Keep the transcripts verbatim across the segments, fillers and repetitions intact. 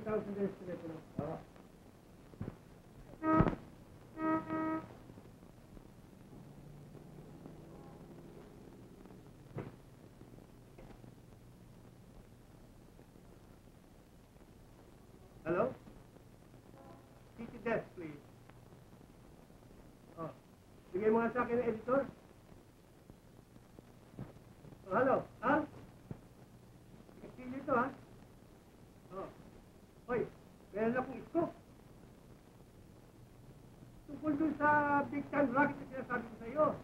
thousand din sa telepono. Oo. Hello? City desk, please. Oh. Bigay mo nga sa akin ng editor. Oh, hello? Al? Ikakili ito, ha? Oh. Hoy, meron akong isko. Tungkol dun sa big time rocket na sinasabi ko sa iyo.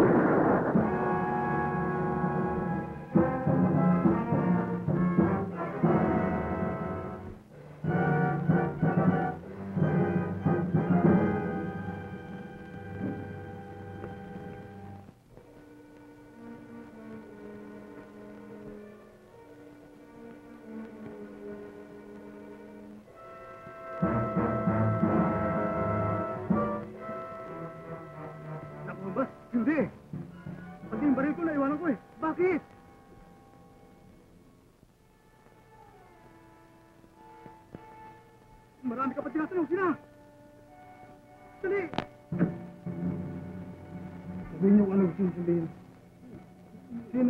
Hindi! Pati yung baril ko naiwanan ko eh. Bakit? Marami ka pa tinatanong sila! Dali! Sabihin niyo kung ano gusto yung sabihin. Sino?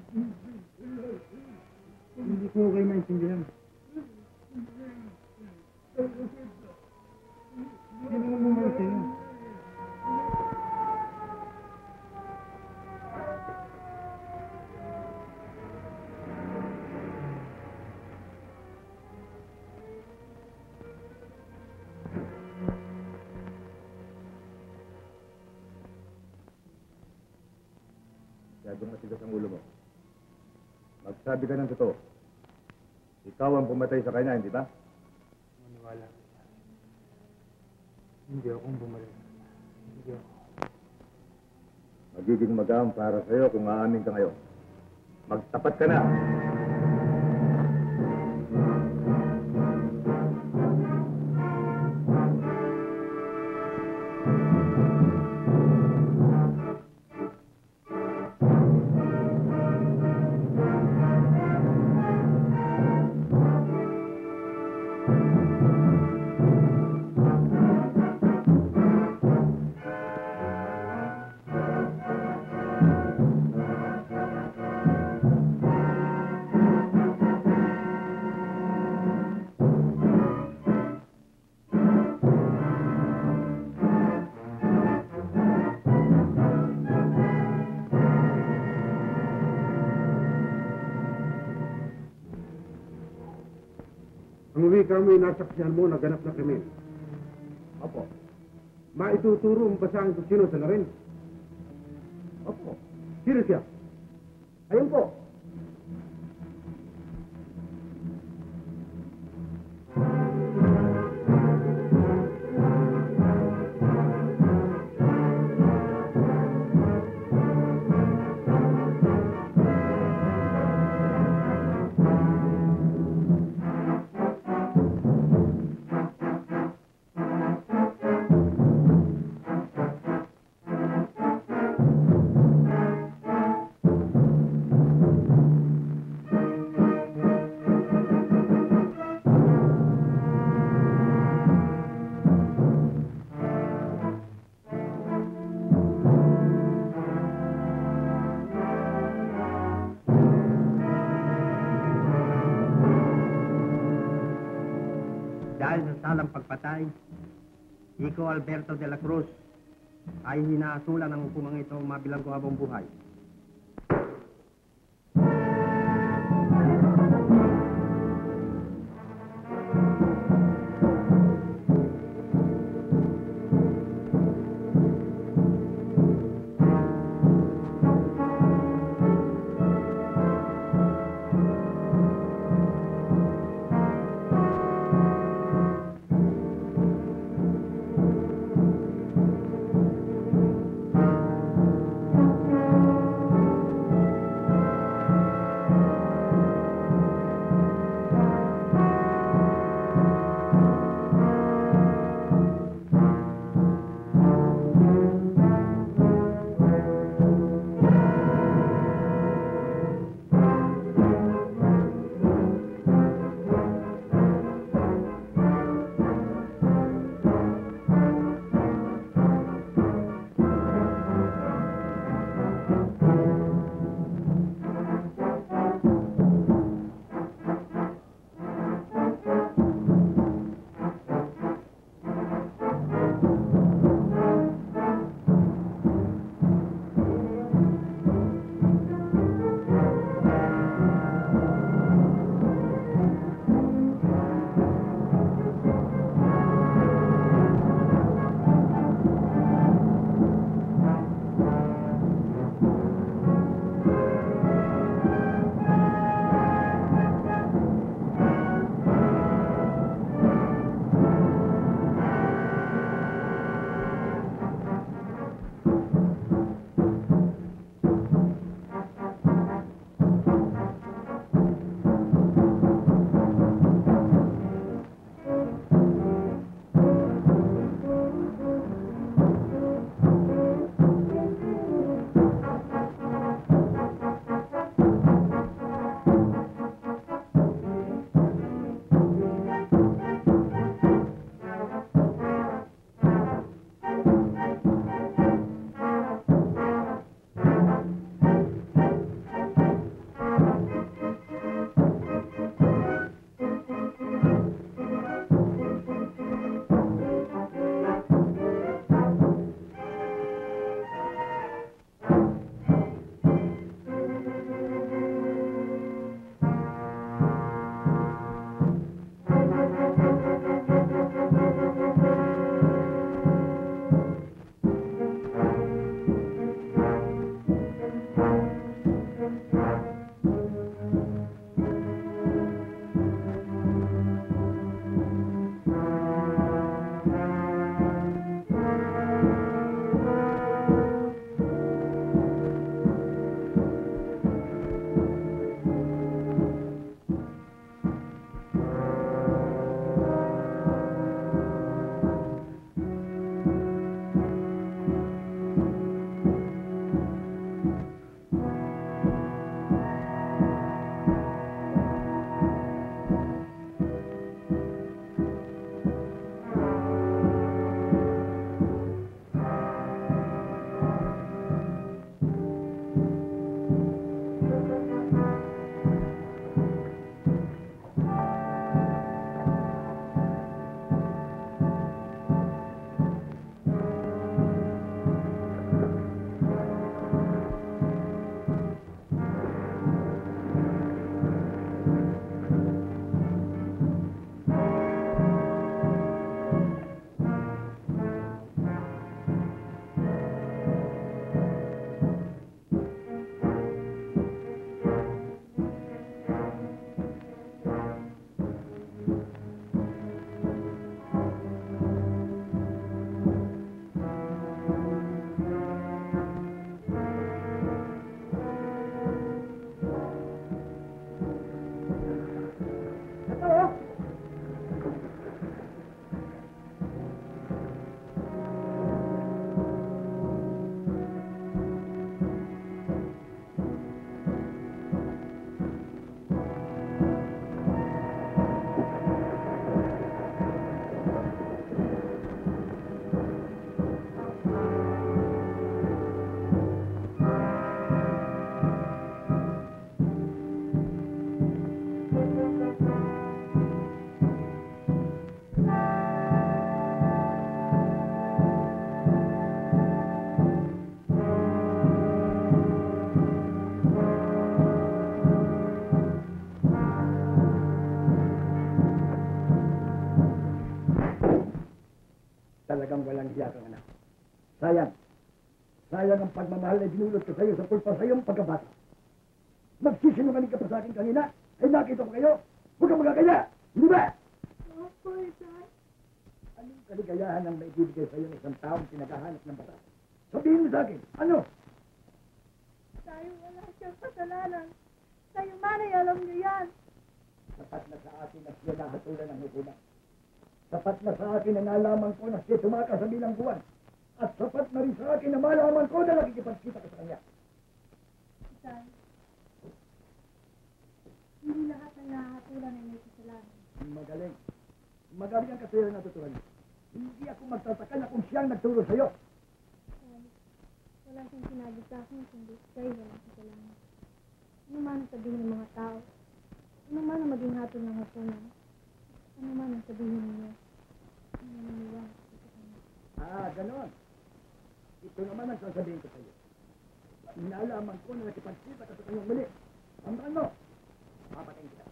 Hindi ko kayo maintindihan. Sino mo mo sino? Masyadong matigas ang ulo mo. Magsabi ka ng totoo. Ikaw ang pumatay sa kanya, hindi ba? Maniwala ka sa akin. Hindi akong bumalik. Hindi ako. Magiging magaan para sa'yo kung aamin ka ngayon. Magtapat ka na! Umuwi kami nasaksihan mo na ganap na krimen. Opo. Maituturo mo ba sa akin kung sino Salarin? Opo. Sino siya? Ayun po. Dahil sa salang pagpatay, Iko Alberto de la Cruz ay hinaasulan ng hukumang ito mabilanggo habang buhay. Thank you. Sayang. Sayang ang pagmamahal na dinulot ko sa iyo sa pulpa sa iyong pagkabata. Magsisinungaling ka pa sa akin kanina, ay nakita ko kayo. Huwag kang magkakaya. Hindi ba? Opo, Tay. Anong kaligayahan ang maibibigay sa iyo ng isang taong pinaghahanap ng bata? Sabihin mo sa akin, ano? Tayo wala siyang kasalanan. Tayo man ay alam niyo yan. Sapat na sa akin na siya nahatulan ng hukuman. Sapat na sa akin na nalaman ko na siya tumaka sa bilang buwan. At sapat na rin sa akin na malaman ko na nakikipagkita ka sa kanya. Tay, hindi lahat ng nahatulan ay may kasalanan. Magaling. Magaling ang kasaya na natutunan niyo. Hindi ako magtataka na kung siyang nagturo sa iyo. Tay, wala siyang sinabi sa akin kundi kayo walang kasalanan. Ano man ang sabihin ng mga tao, ano man ang maging hatol ng hukuman, ano man ang sabihin ninyo, ano naniniwala ko sa kanya. Ah, ganon. Ito naman ang sasabihin ko sa iyo. Inalaman ko na nakipagkita ka sa kanyang muli. Tandaan mo, papatayin kita.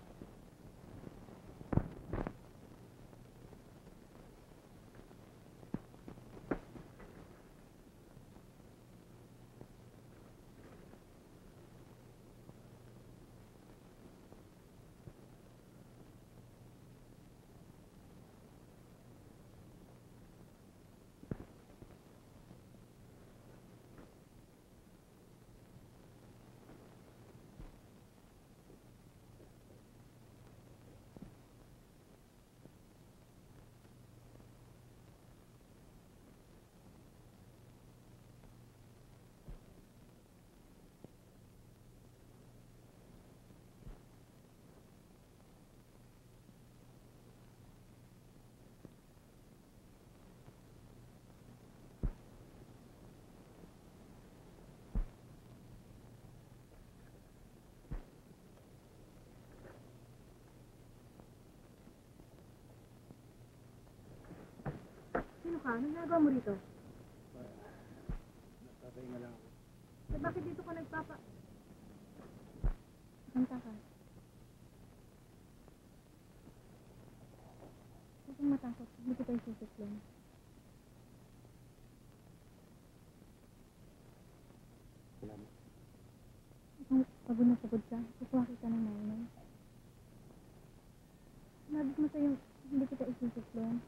Sino ka? Anong ginagawa mo rito? Nagpapahinga lang ako. Eh, bakit dito ka nagpapa... Kanta ka. Huwag kang matakot. Hindi kita isusuklong. Salamat. Kung pagod na pagod ka, kukuha kita ng nainay. Sinabi ko sa'yo, hindi kita isusuklong.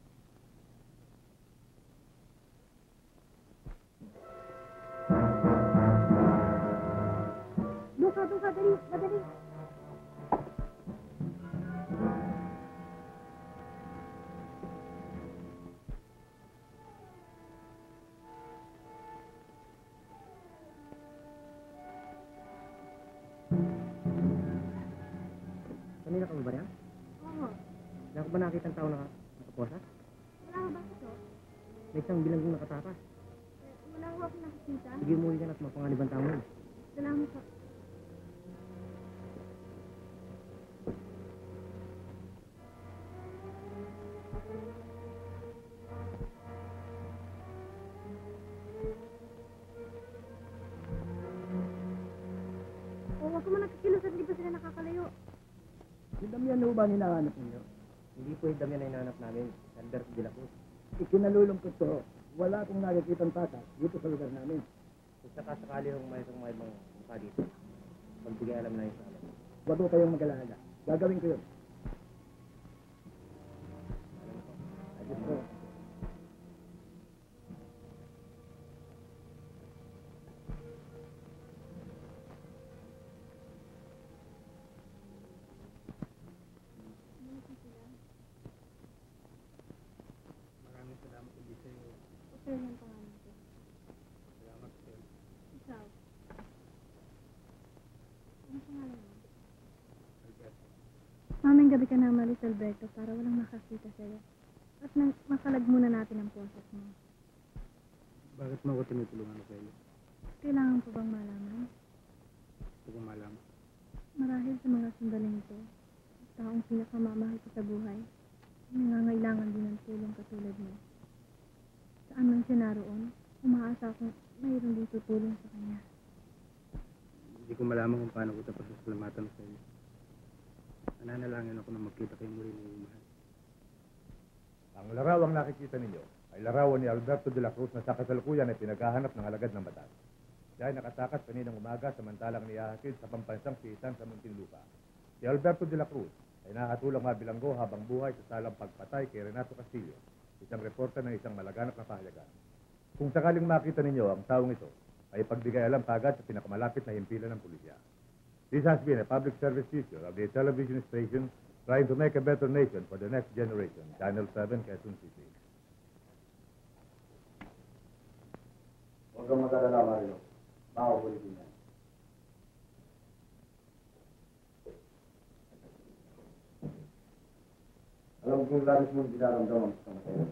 Duka, duka, dali, madali. Kanina ka ba yan? Oo. Wala ko ba nakita ang tao na nakaposa? Wala ka ba ito? May isang bilanggong nakatakas. Eh, wala ko ako nakikita. Sige, umuwi ka na at mapangalibang tao mo. Salamat po. Oh, wag ko mo nagkikilos at hindi pa sila nakakalayo. Si Damian ho ba ang hinahanap ninyo? Hindi po yung dami na hinahanap namin. Albert de la Cruz. Ikinalulungkot ko, wala akong nakikitang takas dito sa lugar namin. Kung sakasakali yung may isang may ibang mukha dito, magbigay alam na yun sa amin. Huwag ko kayong mag-alala. Gagawin ko yun. Ayos ko. Maraming salamat ulit sa iyo. Okay yung pangalan ko. Salamat sa iyo. Ikaw. Ano pangalan mo? Albert. Maming gabi ka na umalis, Alberto, para walang makakita sa'yo. At nang makalag muna natin ang poses mo. Bakit mo ako tinutulungan sa iyo? Kailangan po bang malaman? Gusto kong malaman. Marahil sa mga sandaling ito, taong pinakamamahal ko sa buhay, nangangailangan din ng tulong katulad mo. Saan man siya naroon, umaasa akong mayroon din tutulong sa kanya. Hindi ko malaman kung paano ko tapos sasalamatan sa iyo. Nananalangin ako na magkita kayo muli ng iyong mahal. Ang larawang nakikita ninyo ay larawan ni Alberto de la Cruz na sa kasalukuyan ay pinaghahanap ng alagad ng batas. Siya ay nakatakas kaninang umaga samantalang niyahatid sa pampansang pihitan sa Muntinlupa. Si Alberto de la Cruz ay nakatulang mabilanggo habang buhay sa salang pagpatay kay Renato Castillo, isang reporter ng isang malaganap na pahayagan. Kung sakaling makita ninyo ang taong ito, ay pagbigay alam kagad sa pinakamalapit na himpilan ng pulisya. This has been a public service feature of the television station trying to make a better nation for the next generation. Channel seven, Quezon City. Huwag kang mag-alala, Mario. Makakulitin yan. Alam mo kung labis mong dinaramdaman sa kamatay.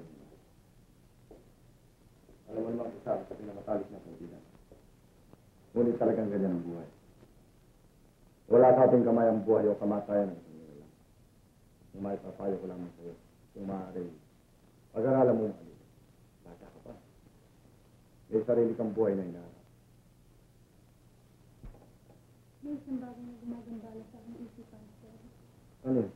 Alam mo naman isa sa pinamatalis na kaibigan. Ngunit talagang ganyan ang buhay. Wala sa ating kamay ang buhay o kamatayan ng isang nila. Kung may papayo ko lamang sa'yo, kung maaari, pag-aralan mo na alin. Bata ka pa. May sarili kang buhay na inaarap. May isang bagay na gumagambala sa aking isipan, sir. Ano yun?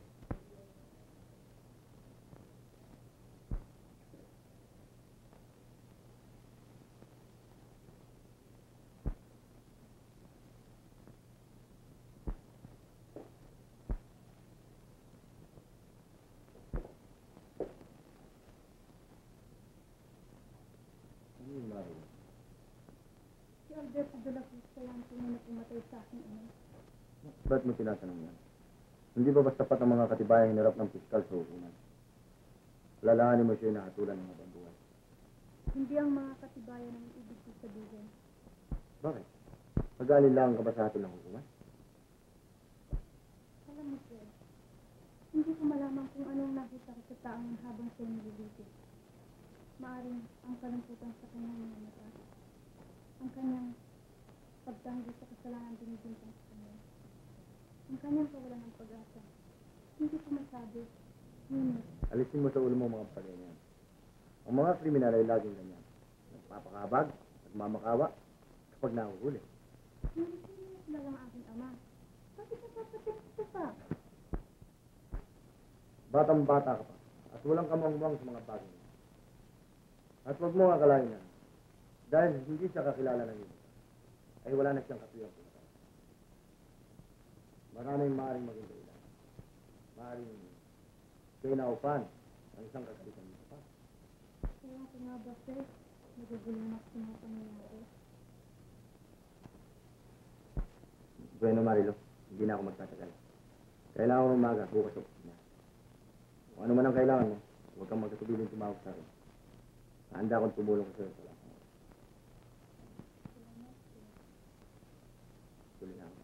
Si Alberto de la Cruz kaya ang tunay na pumatay sa aking ina. Ba't mo tinatanong yan? Hindi ba basta pat ang mga katibayang hinarap ng piskal sa hukuman? Lalahanin mo siya na hatulan ng mga buhay. Hindi ang mga katibayan ang ibig ko sabihin. Bakit? Mag-aalilangan ka ba sa atin ng hukuman? Alam mo, sir, hindi ko malaman kung anong nakita ko sa taong habang siya nililitis. Maaring ang kalimputan sa kanyang mga mata. Ang kanyang pagtanggi sa kasalanan binibintang sa kanya. Ang kanyang kawalan ng pag-asa. Hindi ko masabi. Ngunit, Alisin mo sa ulo mo mga paganyan. Ang mga kriminal ay laging ganyan. Nagpapakabag, nagmamakawa, kapag nahuhuli. ngunit hindi na sila lang aking ama. Bakit napapatid ko pa? Batang-bata ka pa, at walang kamangmang sa mga bagay. At huwag mo akalain na, dahil hindi siya kakilala ng iyo, ay wala na siyang katuyang pinatay. Maraming maaaring maging dahilan. Maaaring siya'y naupan ng isang kagalitan nito pa. Kaya ko nga ba, sir, nagugulong ako sa mga pangyayari. Bueno, Marilo, hindi na ako magtatagal. Kailangan ko umaga, bukas sa opisina. Kung ano man ang kailangan mo, huwag kang magkatubiling tumawag sa akin. Handa akong tumulong sa iyo sa lahat. Tuloy na ako.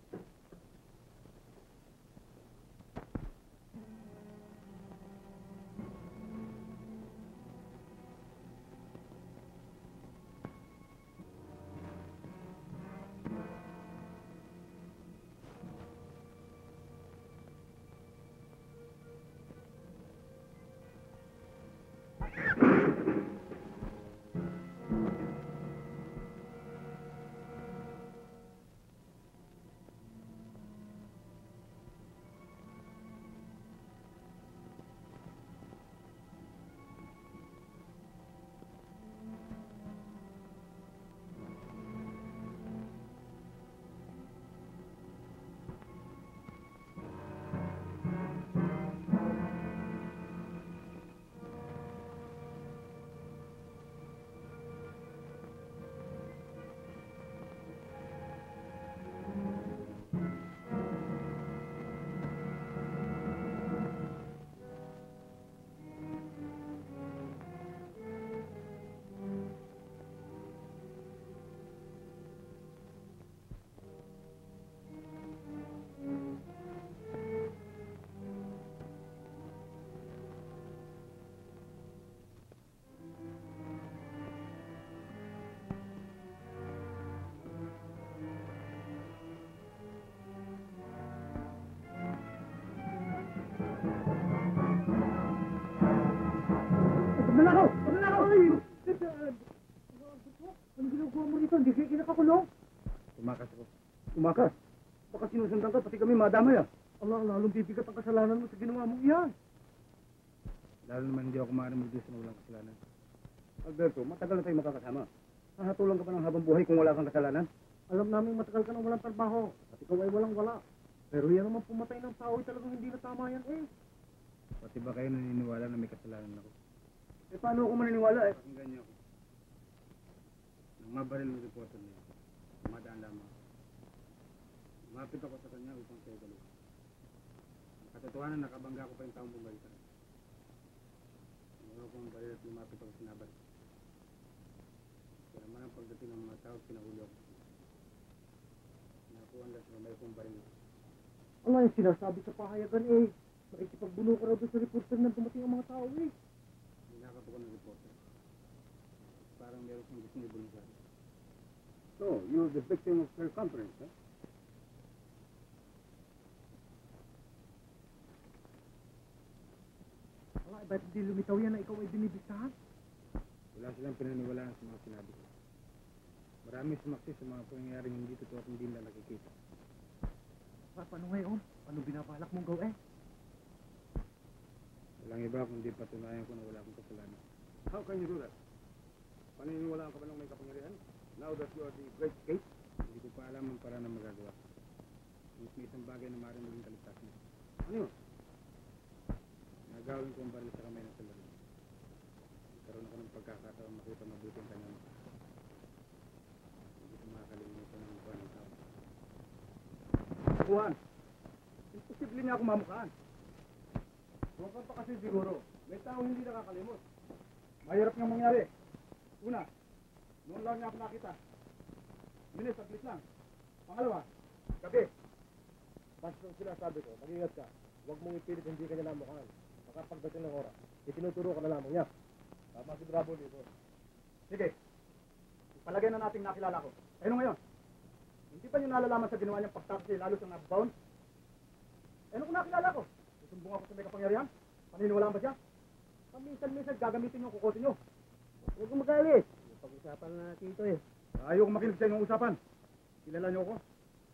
Magnanakaw! Magnanakaw! Ay! Ano ginagawa mo rito? Hindi kayo kinakakulong? Tumakas ako. Tumakas. Baka sinusundan ka, pati kami madamay ah. Allah, lalong bibigat ang kasalanan mo sa ginawa mong iyan. Lalo naman hindi ako maaaring magdiyos na walang kasalanan. Alberto, matagal na tayo makakasama. Hahatulan ka pa ng habang buhay kung wala kang kasalanan? Alam namin matagal ka nang walang trabaho. At ikaw ay walang wala. Pero yan naman pumatay ng tao ay talagang hindi na tama yan eh. Pati ba kayo naniniwala na may kasalanan ako? Eh, paano ako maniniwala eh? Pakinggan niyo ako. Nang mabaril ng reporter niya, tumadaan lamang ako. Lumapit ako sa kanya upang siya ikaluha. Ang katotohanan, nakabangga ko pa yung taong bumalitan. Tumuro ko ang baril at lumapit ako sinabalik. Kaya naman ang pagdating ng mga tao, pinahuli ako. Nakuha lang sa may kong baril. Ano yung sinasabi sa pahayagan eh? Nakikipagbuno ka raw doon sa reporter na dumating ang mga tao eh. Hinakap ako ng reporter. Parang meron kong gusto nibulong sa akin. So, you're the victim of her conference, eh? Wala, eh, ba't hindi lumitaw yan na ikaw ay binibistahan? Wala silang pinaniwalaan sa mga sinabi ko. Maraming sumaksis sa mga pangyayaring hindi totoo at hindi nila nakikita. Pa, paano ngayon? Ano binabalak mong gawin? Walang iba kundi patunayan ko na wala akong kasalanan. How can you do that? Paniniwalaan ka ba ng may kapangyarihan? Now that you are the great case? Hindi ko pa alam ang paraan na magagawa. Mas may isang bagay na maaaring maging kaligtas mo. Ano yun? Nagawin ko ang baril sa kamay ng Salarin. Nagkaroon ako ng pagkakataon makita mabuti ang kanyang mukha. Hindi ko makakalimutan ang mukha ng tao. Buhan, imposible niya ako mamukhaan. Huwag ka pa kasi siguro. May taong hindi nakakalimot. Mahirap nga mangyari. Una, noon lang niya ako nakita. Minis, saglit lang. Pangalawa, gabi. Basta yung sinasabi ko, mag-ingat ka. Huwag mong ipilit hindi ka niya namukhaan. Baka pagdating ng oras, itinuturo ka na lamang niya. Tama si Bravo dito. Sige, ipalagay na natin nakilala ko. Ayun ngayon, hindi pa niyo nalalaman sa ginawa niyang pagtaksi lalo siyang nabound? Ayun kung nakilala ko. Susumbong ako sa may kapangyarihan? Paniniwalaan ba siya? Paminsan-minsan gagamitin yung kukote niyo. Huwag kong magalit. Pag-usapan na natin ito eh. Ayaw kong makinig sa inyong usapan. Kilala niyo ako.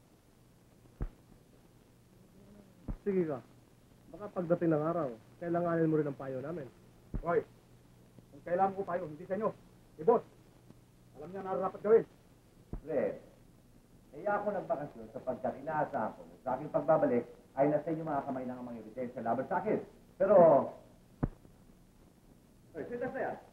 Sige ka. Baka pagdating ng araw, kailanganin mo rin ang payo namin. Hoy, kung kailangan ko payo, hindi sa inyo. Eh, boss, alam niya nararapat gawin. Fred, kaya ako nagbakasyon sapagkat inaasahan ko sa aking pagbabalik ay nasa inyo mga kamay ng mga ebidensya laban sa akin. Pero... Hoy, sita sa yan.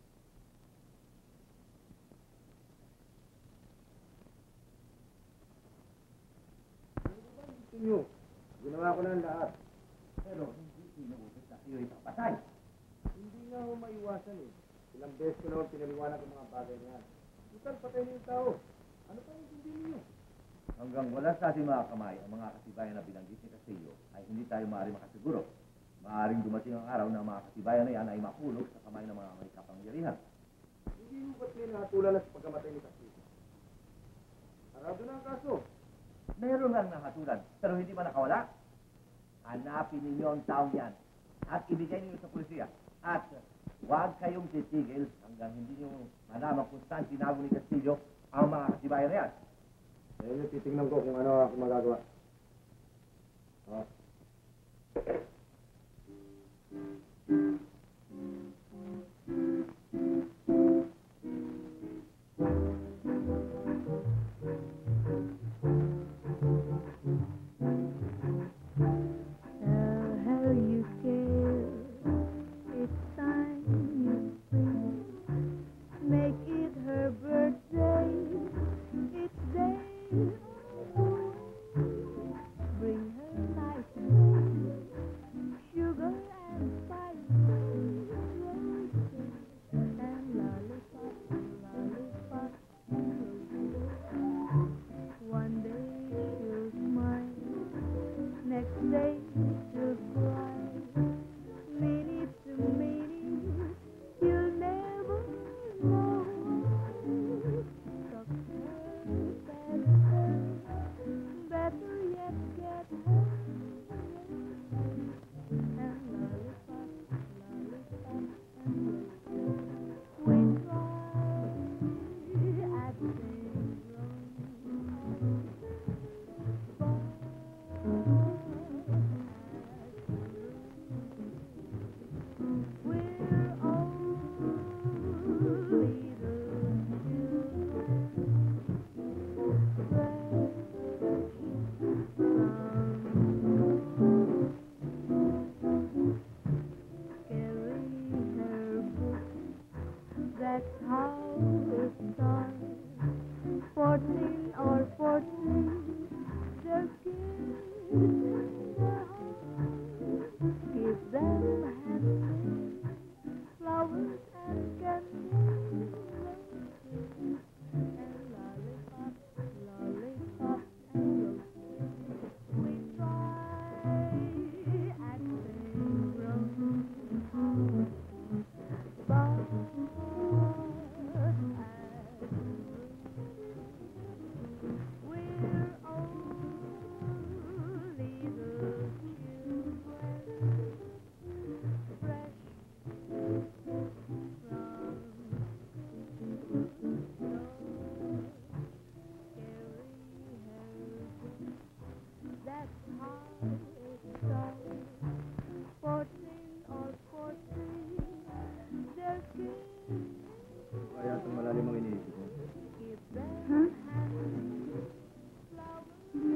Inyo, ginawa ko na ang lahat. Pero hindi sinuusap na kayo ipapatay. Hindi nga ako maiwasan eh. Ilang beses ko naman pinaliwanag ang mga bagay na yan. Total, patay na yung tao. Ano pa yung hindi niyo? Hanggang wala sa ating mga kamay ang mga katibayan na binanggit ni Castillo ay hindi tayo maaari makasiguro. Maaaring dumating ang araw na ang mga katibayan na yan ay makulog sa kamay ng mga may kapangyarihan. Hindi mo ba't may nakatulan na sa pagkamatay ni Castillo? Sarado na ang kaso. Meron lang nahatulan, pero hindi pa nakawala. Hanapin ninyo ang taong yan at ibigay ninyo sa pulisya. At huwag kayong titigil hanggang hindi nyo malaman kung saan tinago ni Castillo ang mga katibayan na yan. Ngayon, titignan ko kung ano ako magagawa. Oh.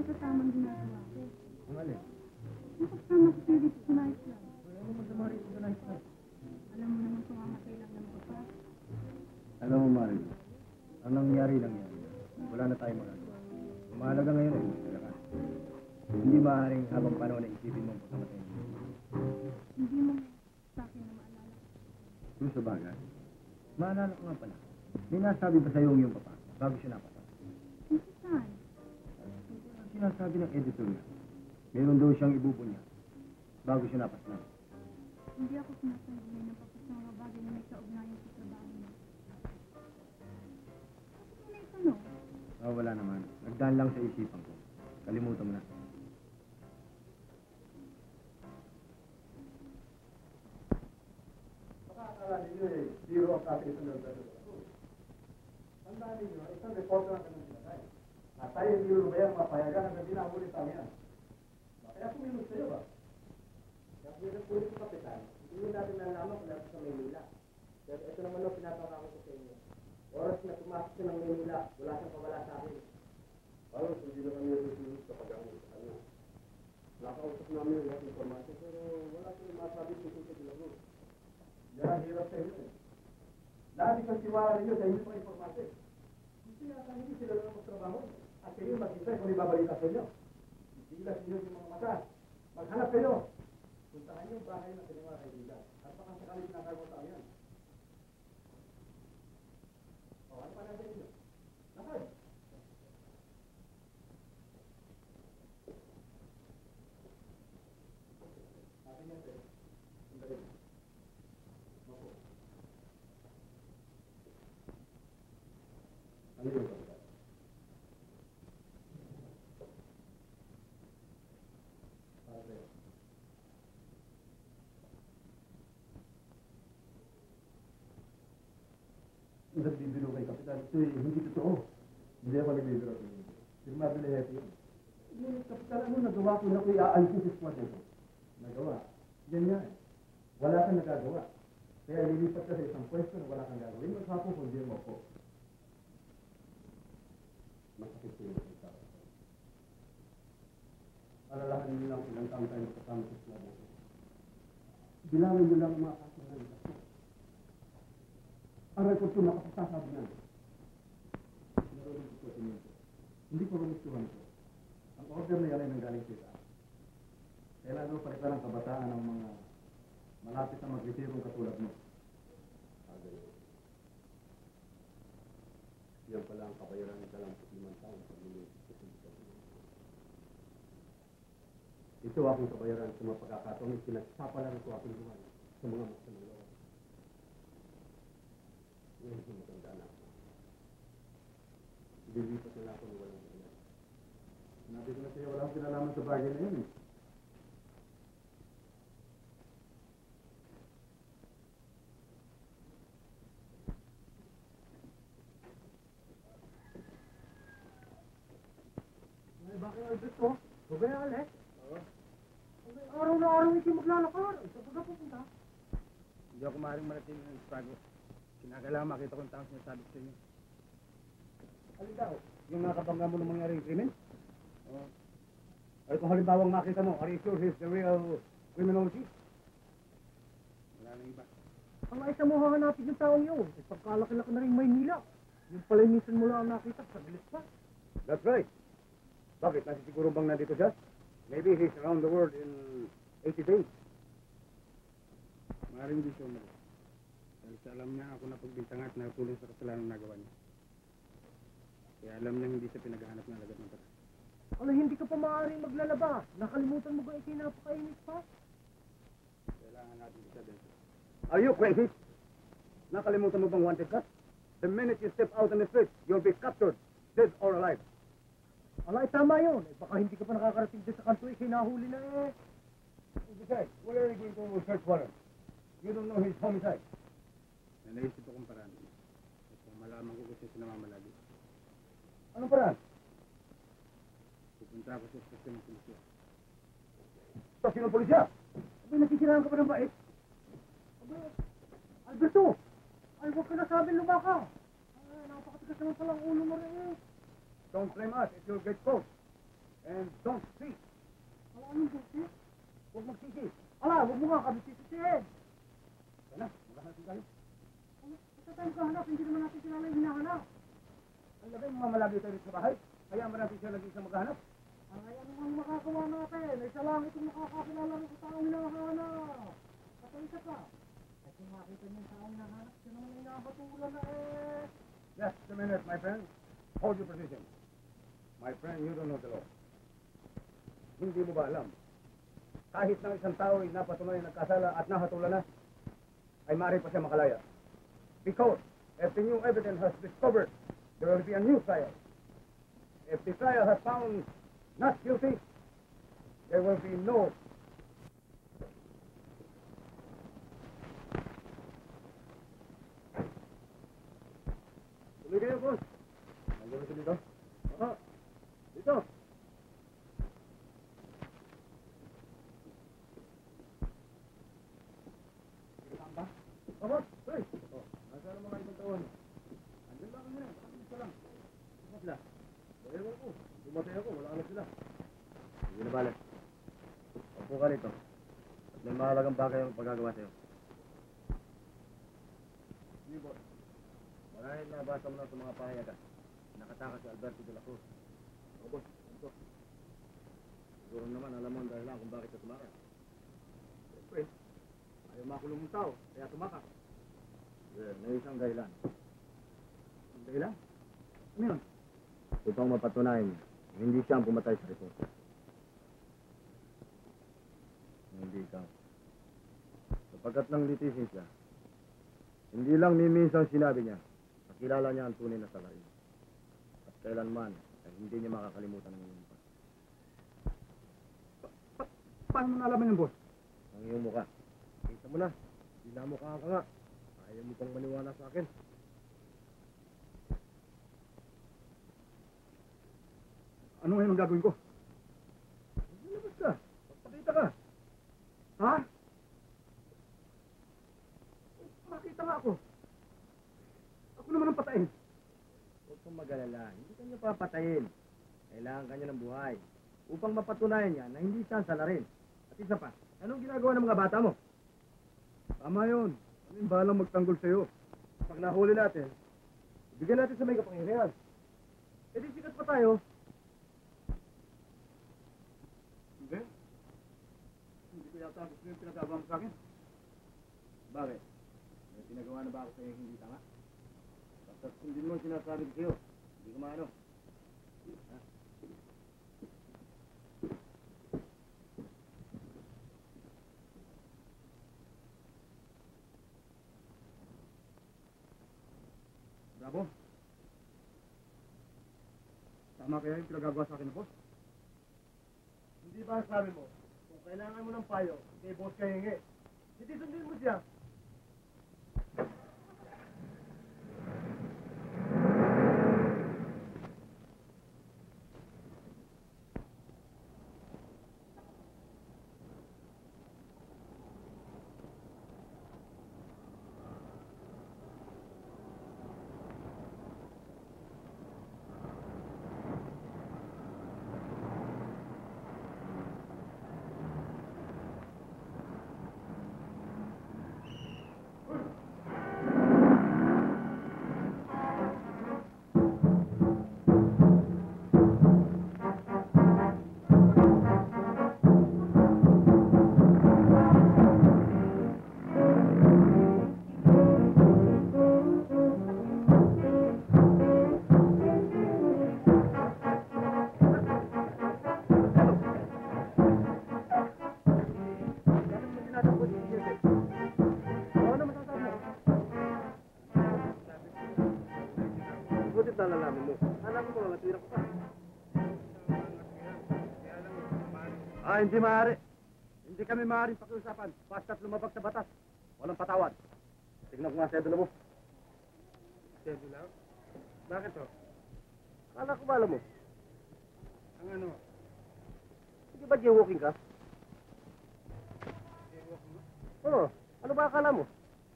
naman sa tamang ginagawa ko. Ang alin? Yung pagsama ko kayo dito sa night club. Wala mo masama rito sa night club. Alam mo naman kumamatay lang ng papa. Alam mo, Mario, ang nangyari lang yan. Wala na tayong magagawa. Ang mahalaga ngayon ay magdala ka. Hindi maaaring habang panahon na isipin mong pagkamatay mo. Hindi mo sa akin na maalala. Kung sa bagay, maalala ko nga pala. May nasabi ba sa'yo ang iyong papa bago siya napatay? Kasi saan? Ang sinasabi ng editor niya, meron daw siyang ibubunya bago siya napatay. Hindi ako sinasabi na napapos ng mga bagay na may kaugnayan sa trabaho niya. Bakit mo na itanong? Ah, wala naman. Nagdaan lang sa isipan ko. Kalimutan mo na. Akala ninyo eh, zero ang kasi itong Alberto de la Cruz. Tandaan ninyo, isang reporter ang kanyang sinatay. At tayo hindi ba yung mapayagan hanggang di na huli sa amin yan. Kaya kumilos kayo ba? Kaya kumilos po ito, Kapitan. Hindi natin nalaman kung natin sa Maynila. Pero ito naman ang pinapangako ko sa inyo. Oras na tumasok siya ng Maynila, wala siyang pawala sa akin. Halos hindi na kami nasusunod sa pag-aamon sa kanya. Nakausap namin yung lahat informasyon pero wala siyang masabi tungkol sa Dilago. Yan ang hirap sa inyo eh. Lahat isang tiwala ninyo sa inyo mga informasyon. Hindi yata hindi sila lang magtrabaho. At kayo maghintay kung may babalita sa inyo. Hindi lang ninyo yung mga mata. Maghanap kayo. Puntahan niyo yung bahay ng kanyang mga kaibigan. At baka sakali pinakago sa amin. O, ano pa natin ninyo? Nakay! Atin yan, sir. Sandali. Opo. Ano yung kapitan? Para sa'yo. Nagbibiro kay Kapitan. Ito eh, hindi totoo. Hindi ako nagbibiro kay Kapitan. Firmado na hepe yun. Yung Kapitan, ano nagawa ko na ko i-aalisin sa squad nito? Nagawa. Yan nga eh. Wala kang nagagawa. Kaya lilipat ka sa isang pwesto na wala kang gagawin. Maghapon kung di mo po. Masakit po yung Kapitan. Alalahanin nyo lang ilang taong tayo kasama sa squad nito. Bilangin nyo lang ang mga kaso na nito. Ang record ko nakapasasabi na. Naroon ko sa inyo. Hindi ko rumustuhan ko. Ang order na yan ay nanggaling sa itaas. Kailan daw palitan ng kabataan ng mga malapit na mag-retirong katulad mo. Agay. Yan pala ang kabayaran ng dalamput limang taon sa minuto. Ito akong kabayaran sa mga pagkakataong pinagsapalan ko aking buhay sa mga masamang loob. Ngayon yung matanda na ako. Dilipat na ako ng walang mga. Sinabi ko na sa'yo, wala akong kinalaman sa bagay na yun eh. Ay, bakit Albert ko? Huwag na Alex? Oo. Araw na araw hindi maglalakar. Saan ka pupunta? Hindi ako maaaring marating ng Chicago. Kinakailangan makita ko ang taong sinasabi sa inyo. Alin daw? Yung nakabangga mo ng mangyaring krimen? Oo. Ay kung halimbawang makita mo, are you sure he's the real criminal chief? Wala nang iba. Ang isa mo hahanapin yung taong yun. Eh, pagkalaki-laki na rin Maynila. Yung pala minsan mo lang nakita, saglit pa. That's right. Bakit? Nasisiguro bang nandito siya? Maybe he's around the world in eighty days. Maaaring di siya umalis. Dahil sa alam niya ako na pagbintangan at natulong sa kasalanan na nagawa niya. Kaya alam niya hindi siya pinaghahanap ng alagad ng patay. Ano, hindi ka pa maaaring maglalaba? Nakalimutan mo ba ito napakainit pa? Kailangan natin siya din. Are you crazy? Nakalimutan mo bang wanted ka? The minute you step out on the street, you'll be captured, dead or alive. Alay, tama yun. Eh, baka hindi ka pa nakakarating dyan sa kanto eh, kinahuli na eh. Besides, where are you going to search for him? You don't know his homicide. Naisip akong paraan. At kung malaman ko kasi sinamamalagi. Anong paraan? Pupunta ako sa estasyon ng pulisya. Estasyon ng pulisya? Abay, nasisiraan ka pa ng bait? Abay, Alberto! Ay, huwag ka nasabing lumaka. Ay, napakatigas naman palang ulo mo rin eh. Don't blame us if you'll get caught. And don't speak. Ala, anong buti? Huwag magsisi. Ala, huwag mo nga kami sisisihin. Sana, maghahanap tayo. Ano, basta tayo maghahanap, hindi naman natin kilala yung hinahanap. Ang lagay mga malagi tayo sa bahay. Kaya mo natin siya lagi sa maghahanap. Ay, ano ang makakawa natin? Ay, siya lang itong makakakilala ng taong hinahanap. At ang isa pa, ay kung makita niyo yung taong hinahanap, siya naman yung nakatulan na eh. Just a minute, my friend. Hold your position. My friend, you don't know the law. Hindi mo ba alam? Kahit ng isang tao ay napatunay na nagkasala at nahatulan na, ay maaari pa siya makalaya. Because if the new evidence has discovered, there will be a new trial. If the trial has found not guilty, there will be no. Tuloy kayo, boss. Nandiyan ba dito? Oo. Dito. Ba? Oh, boss. Hey. Oh, nasaan ang mga ibang taon? Andiyan ba kami na? Bakit ka lang? Ano sila? Ewan ko. Dumatay ako. Wala na sila. Hindi na balik. Opo ka rito. At may mahalagang bagay ang pagagawa sa'yo. Hindi, boss. Marahil nabasa mo na sa mga pahayagan. Nakatakas si Alberto de la Cruz. O, boss. Ito. Siguro naman alam mo ang dahilan kung bakit ka tumakas. Siyempre. Ayaw makulong ng tao. Kaya tumakas. Well, may isang dahilan. Ang dahilan? Ano yun? Upang mapatunayan niya, hindi siya ang pumatay sa report. Hindi ikaw. Sapagkat ng litisyon siya, hindi lang miminsan sinabi niya, nakilala niya ang tunay na Salarin. At kailanman, ay hindi niya makakalimutan ang iyong mukha. Pa- pa- paano mo nalaman yung boss? Ang iyong mukha. Kita mo na, dinamukha ka nga. Ayaw mo pang maniwala sa akin. Ano ngayon ang gagawin ko? Lumabas ka. Magpakita ka. Ha? Makita nga ako. Ako naman ang patayin. Huwag kang mag-alala. Hindi ka niya papatayin. Kailangan ka niya ng buhay. Upang mapatunayan niya na hindi siya ang Salarin. At isa pa, anong ginagawa ng mga bata mo? Tama yun. Kaming balang magtanggol sa'yo. Pag nahuli natin, ibigyan natin sa may kapangyarihan. E di sikat pa tayo. Hindi. Hindi ko yata gusto yung pinagagawa mo sa akin. Bakit? May pinagawa na ba ako sa'yo hindi tama? Basta sundin mo ang sinasabi ko sa'yo. Hindi ko maano. Ha? Bravo. Tama kaya yung pinagagawa sa akin na boss? Hindi ba sabi mo, kung kailangan mo ng payo, kay boss ka hingi. Hindi sundin mo siya. Nalalaman mo. Alam mo, natira ko pa. Ah, hindi maaari. Hindi kami maaaring pakiusapan. Basta't lumabag sa batas. Walang patawad. Tignan ko nga sedula mo. Sedula? Bakit to? Akala ko ba alam mo? Ang ano? Hindi ba jaywalking ka? Jaywalking? Oo. Ano ba akala mo?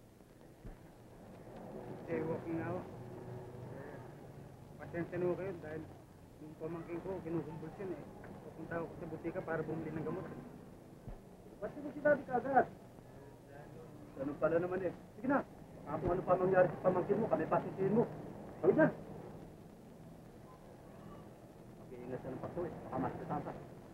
Jaywalking na ako. Pasensya na ko kayo dahil yung pamangkin ko, kinukumbulsyon eh. Punta ako sa butika para bumili ng gamot. Ba't mo sinabi ka agad? Ganun pala naman eh. Sige na. Kung ano pa mangyari sa pamangkin mo, kami pasisihin mo. Tawid na. Mag-iingat siya ng pagtuwi. Baka mas katasa.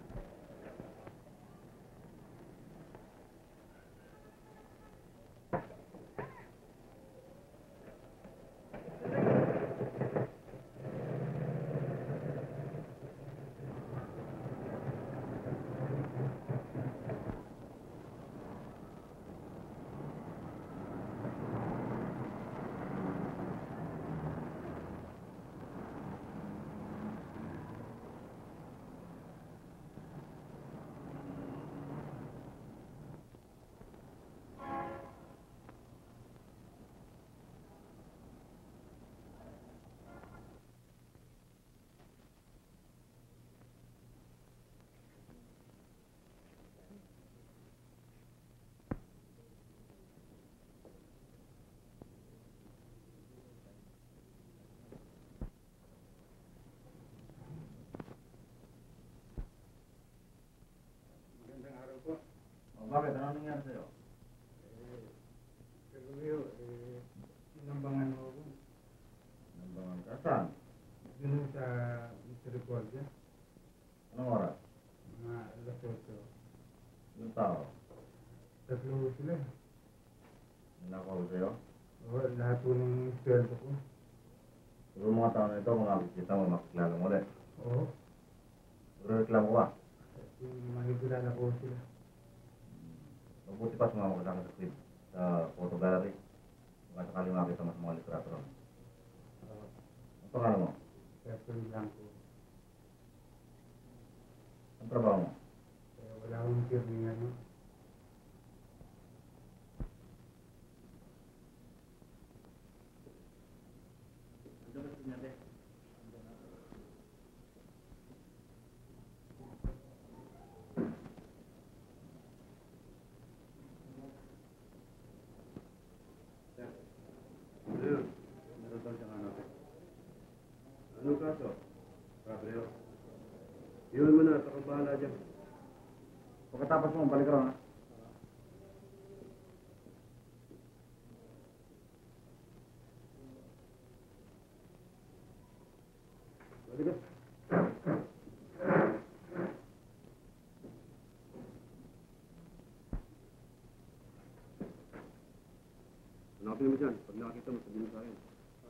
O, bakit? Ano nangyari sa'yo? Eh, pero Leo, eh, sinambangan mo ako. Nambangan ka? Saan? Doon sa Misericordia, Anong oras? mga alas otso. Yung tao? Tatlo sila. Nanakaw sa'yo? Oo, lahat po ng sweldo ko. Siguro mga tao na ito, kung nakikita mo, makikilala mo ulit. Oo, Siguro reklamo ka. yung makikilala ko sila. Mabuti pa sumama ka sa akin sa crib, sa photo gallery. Kung sakali makita mo sa mga litrato ron. Oo, Ang pangalan mo? Efren Blanco. Ang trabaho mo? Kaya wala akong pirming ano. Ano ba sinabi? Ayun. Meron daw siyang anak. Anong kaso? Gabriel. Iwan mo na, at akong bahala dyan. Pagkatapos mo, balik ka ron, ha? Balik ka. Hanapin mo dyan. Pag nakakita mo, sabihin mo sa akin.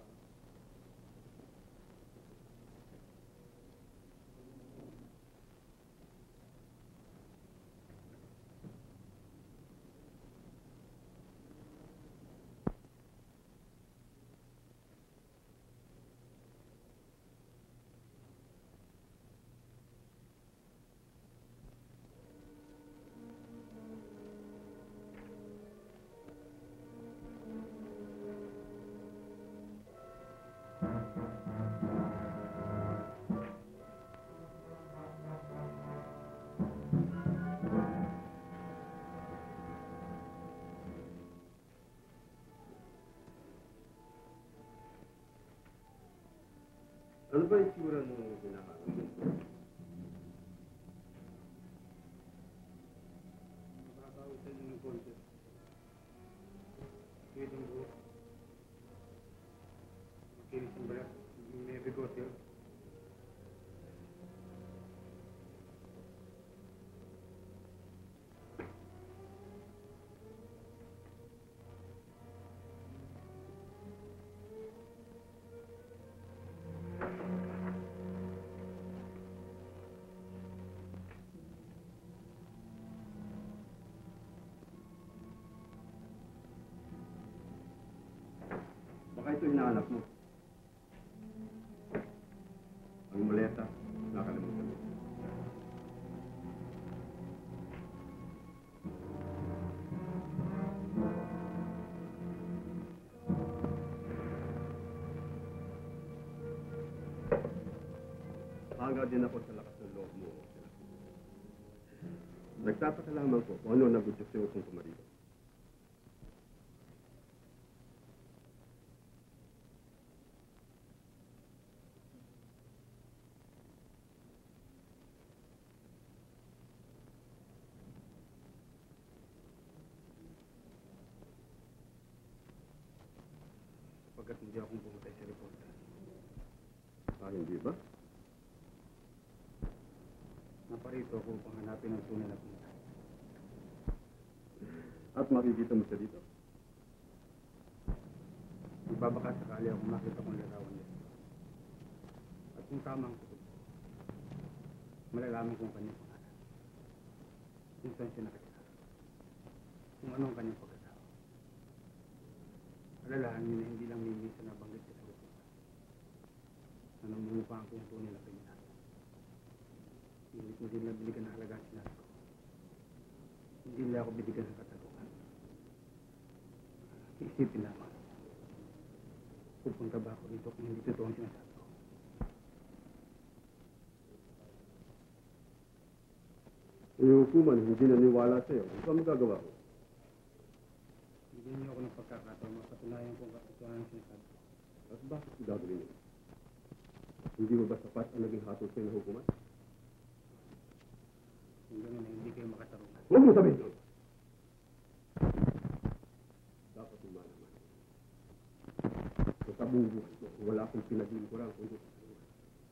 Ano ba yung sura nung pinakaano? Makakausin ng konti. Pwedeng buhok. Makinis ang balat. May bigot yun. Baka ito hinahanap mo. Ang maleta, nakalimutan mo. Hanga din ako sa lakas ng loob mo. Nagtataka lamang ko kung ano nagudyos sa'yo kung pumarito. akong pumatay sa reporter. Ah, hindi ba? Naparito ako upang hanapin ang tunay na pumatay. At makikita mo siya dito? Ibabaka sakali ako makita kong larawan niya. At kung tama ang tugon ko, malalaman kong kanyang pangalan. Kung saan siya nakatira. Kung ano ang kanyang pagkatao. Alalahan niyo na hindi lang minsan nabanggit siya sa rupunan. Na namumukhaan ko yung tunay na kriminal. Hindi ko din na binigyan ng halaga ang sinabi ko. Hindi nila ako binigyan ng katanungan. Iisipin lamang. Pupunta ba ako dito kung hindi totoo ang sinasabi ko? Yung hukuman, hindi naniwala sa'yo. Ano ba magagawa ko? Bigyan niyo ako ng pagkakataon mapatunayan kung katotohanan ang sinasabi ko. At bakit gagawin mo? Hindi mo ba sapat ang naging hatol sa'yo ng hukuman? Kung gano'n na hindi kayo makatarungan. Huwag mo sabihin doon! Dapat umalaman. Sa tabong buhay ko, wala akong pinaglingkuran kundi sa katarungan.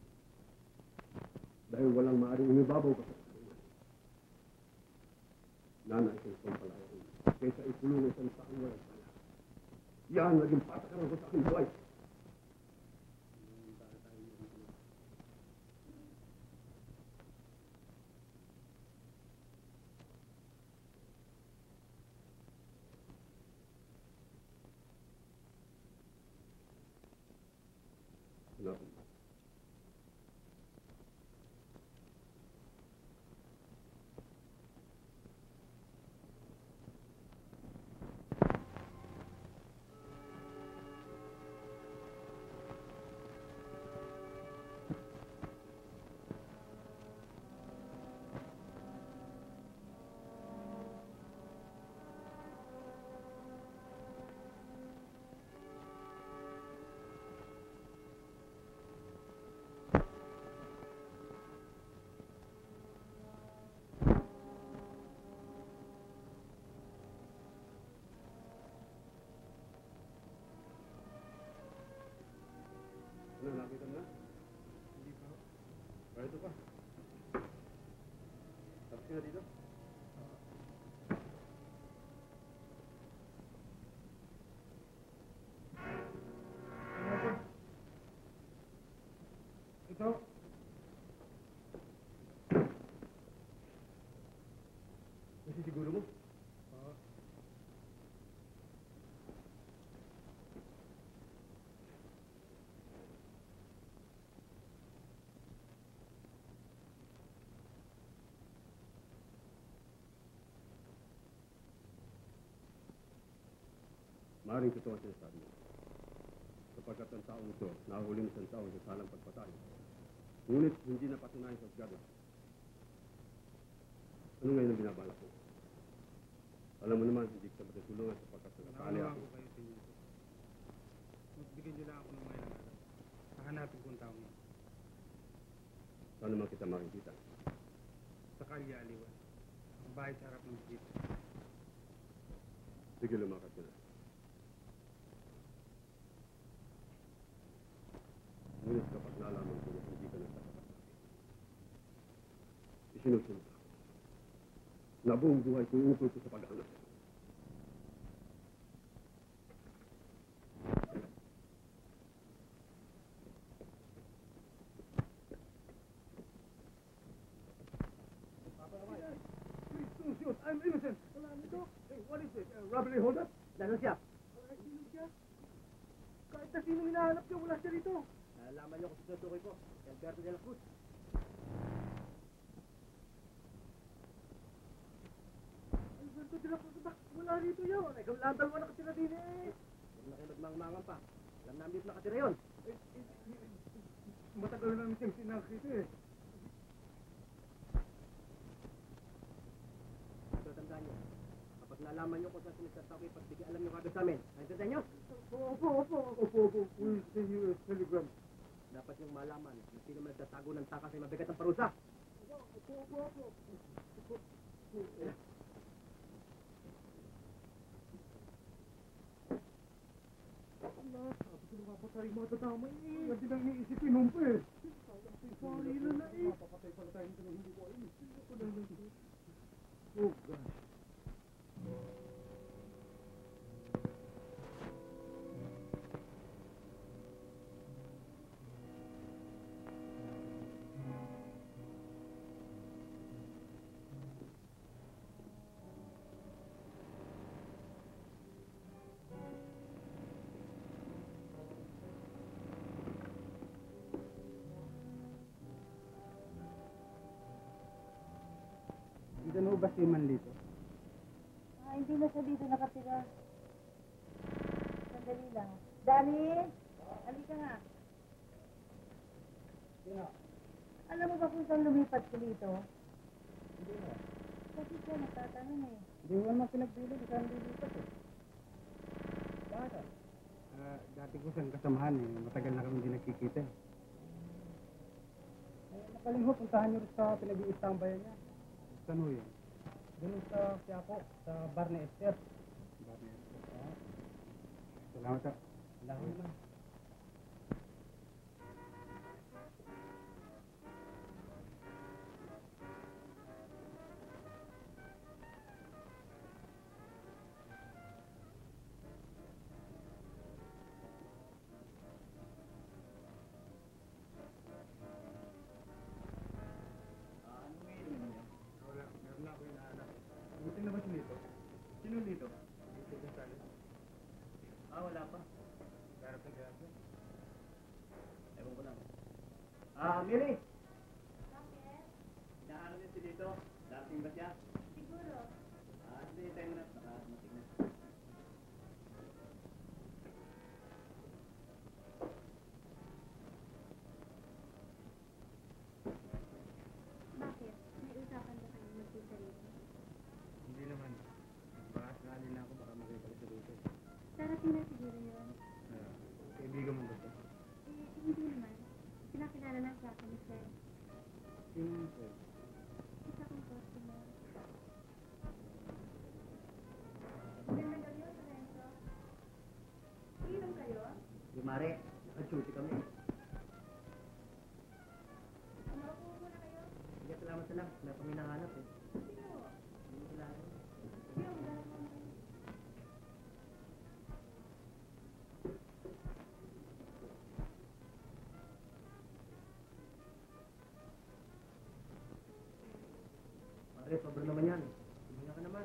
Dahil walang maaaring umibabaw ka sa katarungan. Nanay kong pampalaya ko. Kaysa ikulong isang taong walang pala. Yan naging patakaran ko sa aking buhay. Hanapin mo. Ano, nakita mo na? Hindi pa. Kaya ito pa. Tapos ka na dito? Ito. Kasi siguro mo? Oo. Maaaring totoo ang sinasabi mo. Sapagkat ang taong ito, nahuli ng isang taong sa salang pagpatay. Ngunit hindi na patunayan sa husgado. Ano ngayon ang binabalak ko? Alam mo naman, hindi kita matutulungan sapagkat nakakali Nakuha ako. ko kayo sa inyo. Magbigyan niyo lang ako ng mga ilang araw. Hahanapin ko ang taong yan. Saan naman kita makikita? Sa Kalye Aliwan. Ang bahay sa harap ng jeep. Sige, lumakas ka na. Ngunit kapag nalaman ko na hindi ka nagtatapat sa akin, isinusunod ako. Na buong buhay ko iukol ko sa pag-aanap. I'm innocent. Wala nito. Hey, what is it? Uh, robbery hold-up? Lalo siya. Wala sino siya. Kahit na sino hinahanap niya, wala siya rito. Nalaman niyo kung sa tutukoy ko. Si Alberto de la Cruz. Alberto de la Cruz, bakit wala rito yun? Ikaw lang dalawa nakatira din eh. Huwag na kayo magmangmangan pa. Alam namin dito nakatira yun. Eh, eh, eh, Matagal na namin siyang sinakita eh. So, tandaan niyo. Kapag nalaman niyo kung saan sinagtatakoy, pagbigyan alam niyo kagad sa amin. Naintindihan niyo? Opo, opo, opo, opo, opo. We'll send you a telegram. Dapat niyong malaman na sino man nagtatago ng takas ay mabigat ang parusa. Opo, opo, opo. Opo. Allah, sabi ko lumabot sa'yo matatamay eh. Hindi nang iisipin nung pa eh. Sorry na na eh. Mapapatay pala tayo nito na hindi ko ayun. Ako na lang eh. Oh gosh. Dito na ba si Manlito? Ah, hindi na siya dito nakatira. Sandali lang. Dani! Halika nga. Sino? Alam mo ba kung saan lumipat si Lito? Hindi na. Kasi siya nagtatanong eh. Hindi mo naman pinagpili kung saan lilipat eh. Bakit? Ah, dati ko siyang kasamahan eh. Matagal na kami hindi nagkikita eh. Eh, makaling ho, puntahan niyo rin sa pinag-iistang bayan niya. Saan ho yun? Doon sa Quiapo, sa bar ni Esther. Bar ni Esther? Ah. Salamat ha. Salamat na. Buti na ba si Lito? Sino Lito? Lito Gonzales. Ah, wala pa. Garap na garap na. Ewan ko lang. Ah, Miri! Bakit? Inaano niya si Lito? Darating ba siya? Siguro. Ah, hindi. Tayo mo na. Baka matig na. Bakit? May usapan ba kayo magkita rito? Hindi naman. Baka sakali na ako baka makita ko si Lito. Darating na siguro yun. Ah, kaibigan mo ba siya? Eh, hindi naman. Pinakilala lang siya ako ni Fred. Sino mo siya? Isa kong customer. Magandang gabi, Lorenzo. Inom kayo? Di Mare, naka-duty kami. Umaupo muna kayo. Sige, salamat na lang. Wala kami nahanap eh. Sino? Hindi mo kailangan. Sino ang dalawa mo? Mare, sobrang naman yan. Hindi ka naman.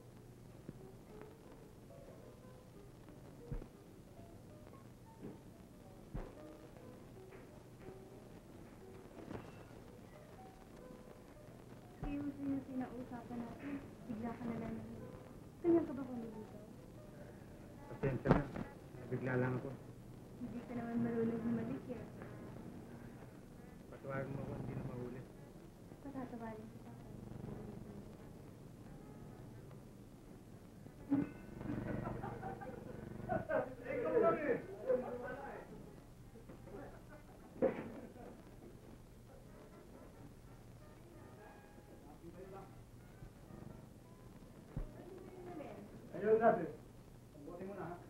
Seryoso yung sinausapan natin. Bigla ka na lang naman. Ganyan ka ba kung dito? Pasensya na. Nabigla lang ako. Hindi ka naman marunong humalik eh. Patawarin mo ako, hindi na mahuli. Patatawarin kita. Ayaw natin. Buti mo na ha.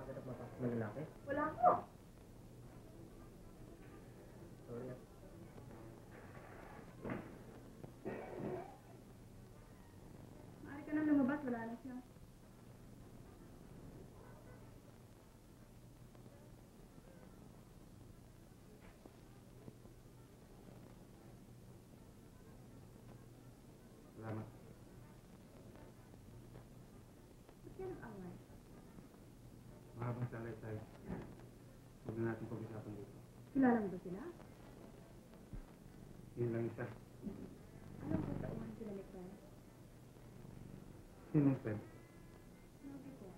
Bakit mapasok ng lalaki? Wala ko. Sorry ah. Maaari ka nang lumabas, wala na siya. Salamat. Ba't yan ang away? Mahabang salay tayo. Huwag na natin pag-usapan dito. Kilala mo ba sila? Yun lang isa. Alam ko tauhan sila ni Fred. Sinong Fred? Sabi ko.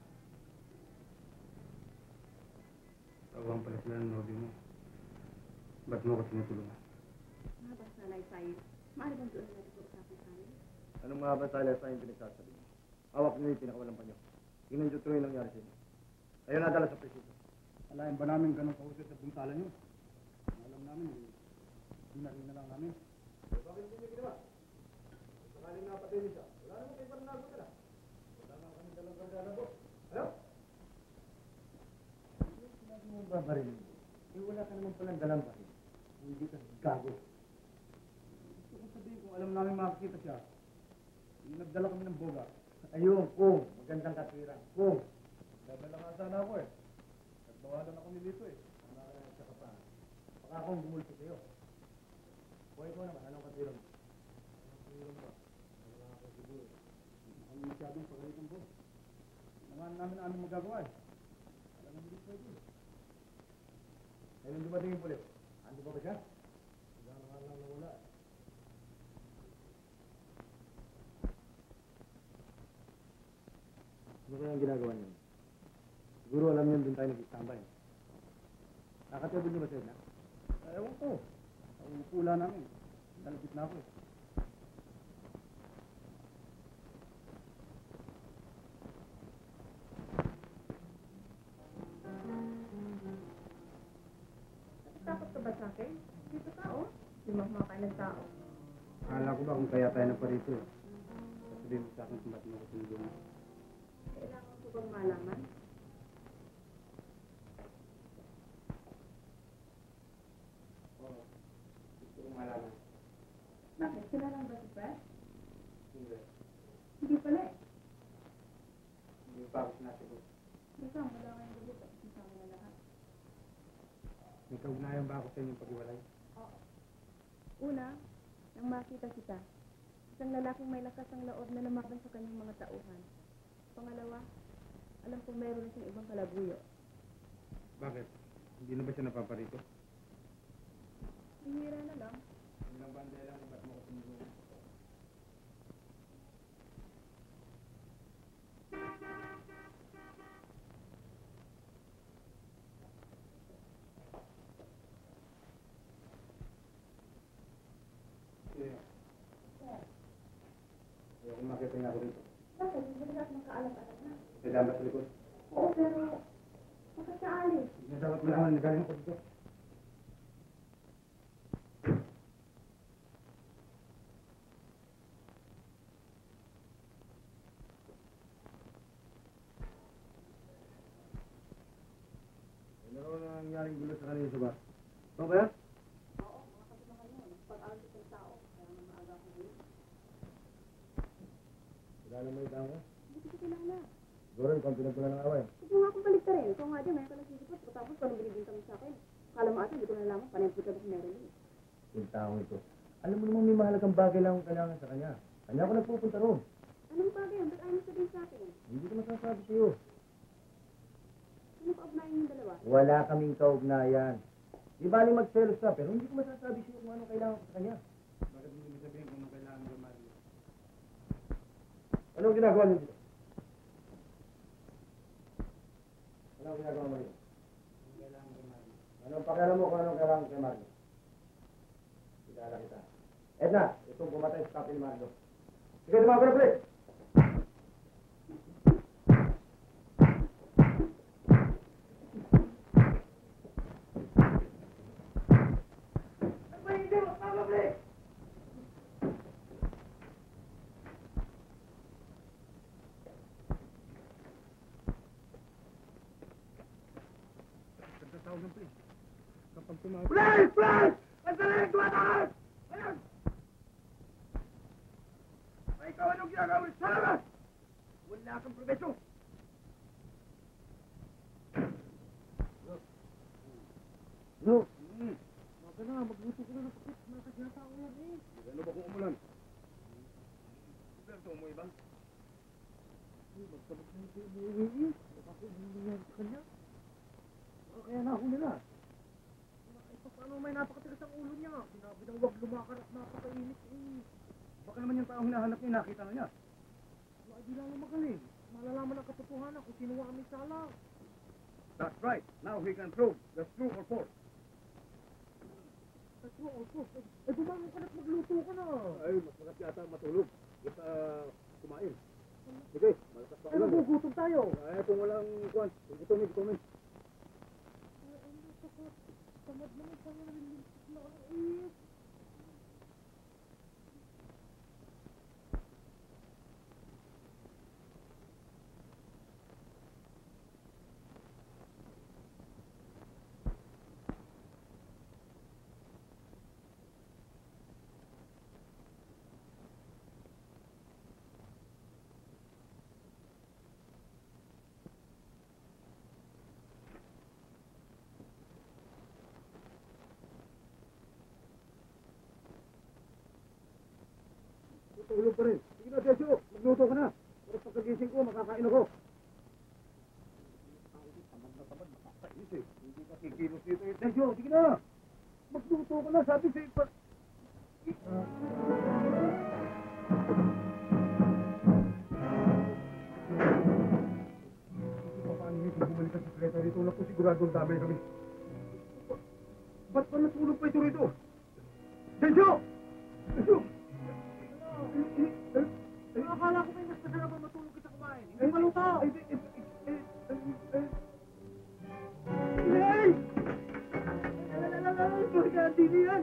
Tawang pala sila ng nobby mo. Ba't mo ko tinutulungan? Mahabang salay tayo. Maaari bang doon natin pag-usapan tayo? Anong mga batala sa yung pinagsasabi niyo? Hawak niyo yung pinakawalang panyo. Tingnan niyo ito yung nangyari sa inyo. Kayo nadala sa presidio. Alain ba namin ganun kausap sa buntala niyo? Alam namin, dinarin na lang namin. Eh, bakit hindi niyo ginawa? Sakaling napatay niyo siya. Wala naman kayo parang nagot na. Wala naman kami dalang kardana po. Ano? Sinabi mo ba ba rin? Eh, wala ka naman palang dalang pa rin. Hindi ka gago. Gusto kong sabihin kung alam namin makakita siya, yung nagdala kami ng boga. Ayun, kung. Magandang katwirang. Kung. Dadala nga sana ako eh. Nagbawalan ako ni Lito eh. Nakakasya ka pa. Baka akong gumulpi sa'yo. Buhay ko naman, anong katwirang mo? Anong katwirang mo? Wala ako siguro. Ang masyadong pagalitan po. Naman namin anong magagawa eh. Alam namin dito pwede. Kaya nung dumating yung pulis, ando ba ba siya? Wala na nga lang nawala. Ano kaya ang ginagawa niyo? Siguro alam niyo doon tayo nag-istambay. Nakatibod niyo ba sa'yo na? Ewan ko. Ang pula namin. Nalapit na ako eh. Takot ka ba sa akin? Dito ka, oh. Hindi mo kumakain ng tao. Akala ko ba kung kaya tayo na pa rito eh. Sasabihin mo sa akin kung ba't mo ko tinulungan. Kailangan ko bang malaman? Oo. Gusto kong malaman. Bakit? Sila lang ba si Fred? Hindi. Hindi pala eh. Hindi pa ako sinasagot. Basta wala kayong gulit at kasama na lahat. May kaugnayan ba ako sa inyong pag-iwalay? Oo. Una, nang makita kita, isang lalaking may lakas ang loob na lumaban sa kanyang mga tauhan. Pangalawa, alam kong mayroon siyang ibang kalabuyo. Bakit? Hindi na ba siya napaparito? Bihira na lang. Hindi lang ba ang dahilan kung ba't mo ko tinulungan? Sige. Ayoko makita nga ako dito. Bakit? Hindi na natin makaalam-alam na. May dapat sa likod. Oo, pero bakit siya alis? Hindi na dapat malaman na galing ko dito. Ano na nangyaring gulo sa kanina sa bar? Ito ba yan? Oo, mga kasimahan yun. Pag-alam sa isang tao, kaya naman maaga ko din. Kilala mo yung tao mo? Hindi ko siya kilala. Siguro ikaw ang pinagpunan ng away. Huwag mo nga akong balik rin. Ikaw nga din, may kalasisipot. Tapos parang binibinta mo sa akin. Kala mo ata, hindi ko nalaman. Panempot ka ba si Marilyn? Yung taong ito. Alam mo naman may mahalagang bagay lang ang kailangan sa kanya. Kanya ako nagpupunta roon. Anong bagay yun? Ba't ayaw mo sabihin sa akin? Hindi ko masasabi sa'yo. Ano kaugnayan yung dalawa? Wala kaming kaugnayan. Di bali magselos ka, pero hindi ko masasabi sa'yo kung anong kailangan ko sa kanya. Bakit hindi mo sabihin kung anong kailangan ko, Mario? Anong ginagawa niyo dito? Anong ginagawa mo dito? Anong kailangan ko, Mario? Anong pakialam mo kung anong kailangan kay Mario? Kilala kita. Edna, itong pumatay sa kape ni Mario. Sige, tumama na, please! tawag ng police. Kapag tumawag... Police! Police! Ang Salarin! Tumatakas! Ayan! Ay, ikaw anong ginagawa? Sa labas! Wala kang probesyo! No. Hmm. Maka na, magluto ko na ng pakit. Nakasiyata ko yan eh. Ano ba kung umulan? Pero umuwi ba? Ay, magtabak na ito yung umuwi eh. Baka ko nangyayari sa kanya. Baka kaya nahuli na. Ay, paano may napakatigas ang ulo niya? Sinabi ng huwag lumakar at napakainit eh. Baka naman yung taong hinahanap niya, nakita na niya. Wala, di lang magaling. Malalaman ang katotohanan kung sino ang may sala. That's right. Now we can prove the true or false. That's true or false. Eh, bumangon ka na't magluto ka na. Ay, mas magas yata matulog. Basta kumain. Sige, malakas pa Ay, ulan. magugutom tayo. Ay, kung walang kwan, kung gutumin, gutumin. Ay, ay, natakot. Tamad naman sa mga nalilintik na ang eh. Tulog pa rin. Sige na, Dencio. Magluto ka na. Para pagkagising ko, makakain ako. Tamad na tamad, makakainis eh. Hindi ka kikilos dito eh. Dencio, sige na. Magluto ka na, sabi sa'yo pa. Paano yun kung bumalik ang sikleta rito? Naku, sigurado ang dami kami. Ba't pa natulog pa ito rito? Dencio! Dencio! Akala ko may mas masarap ang matulog kita kumain. Hindi maluto! Ay! Ay! Pagkati niyan!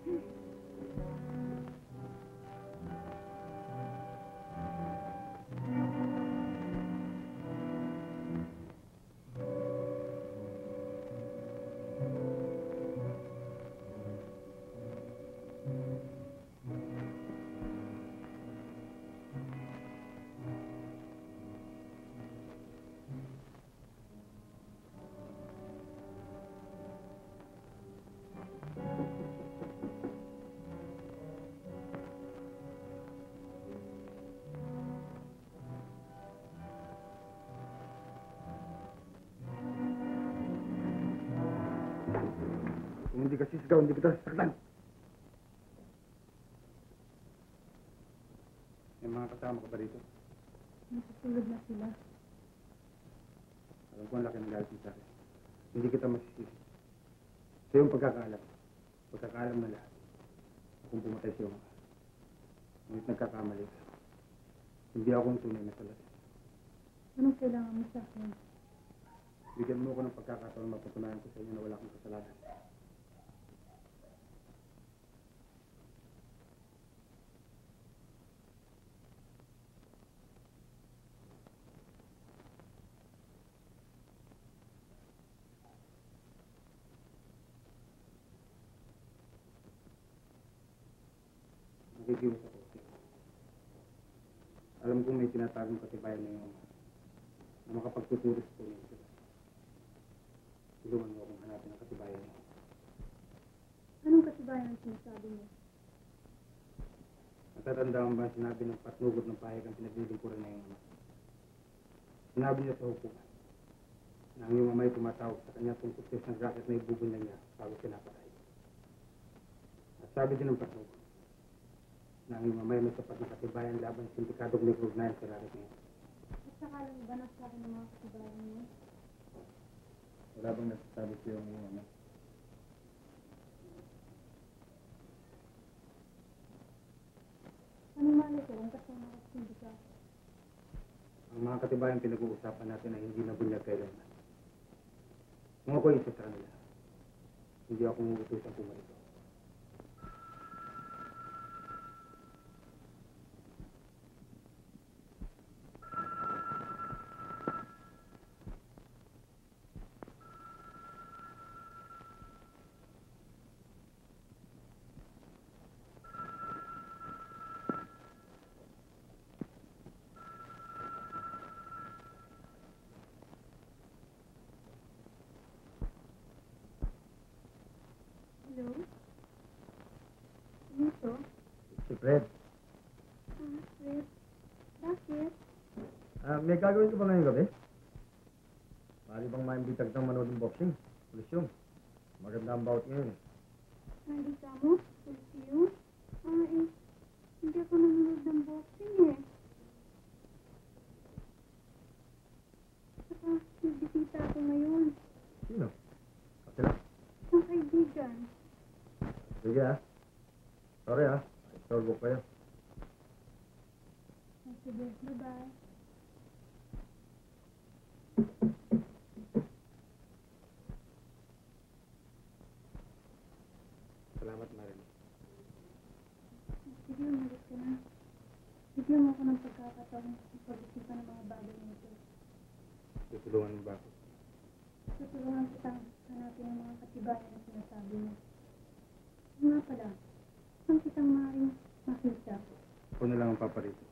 Kung hindi ka sisigaw, hindi kita sasaktan. May mga kasama ka ba rito? Natutulog na sila. Alam ko ang laki ng galit mo sa akin. Hindi kita masisisi. Sa iyong pagkakaalam, pagkakaalam na lahat, akong pumatay sa iyong ama. Ngunit nagkakamali ka. Hindi ako ang tunay na Salarin. Anong kailangan mo sa akin? Bigyan mo ko ng pagkakataon mapatunayan ko sa inyo na wala akong kasalanan. Nakikiwas ako sa iyo. Alam kong may tinatagong katibayan na iyong ama na makapagtuturo sa tunay sila. Tulungan mo akong hanapin ang katibayan niyo. Anong katibayan ang sinasabi mo? Natatandaan ba ang sinabi ng patnugod ng pahig ang pinaglilingkuran na iyong ama? Sinabi niya sa hukuman na ang iyong ama ay tumatawag sa kanya tungkol sa isang racket na ibubunan niya bago pinapatay. At sabi din ng patnugod na ang iyong ama ay may sapat na katibayan laban sa sindikadong nag-recognize sa racket na ito. At saka lang ba nagsabi ng mga katibayan mo? Wala bang nasasabi sa iyo ang iyong ama? Anong mali ko? Ang kasama at hindi ka. Ang mga katibayan pinag-uusapan natin ay hindi nabunyag kailanman. Kung ako isa sa kanila, hindi ako umuutusan pumarito. Fred. Ah, Fred. Bakit? Ah, may gagawin ka ba ngayong gabi? Pari bang maimbitag ng manood ng boxing? Polisyong. Maganda ang bout ngayon. Nandito mo? Polisyong? Ah, eh. Hindi ako nanonood ng boxing eh. Saka, nagbisita ako ngayon. Sino? Kasi lang. Isang kaibigan. Sige ah. Sorry ah. Istorbo kayo. Ah, sige, bye-bye. Salamat, Marin. Sige, umalis ka na. Bigyan mo ako ng pagkakataon sa pag-isipan ng mga bagay nito. Tutulungan mo ba ako? Tutulungan kitang hanapin ang mga katibayan na sinasabi mo. Nga pala, saan kitang maaaring makita? Ako na lang ang paparito.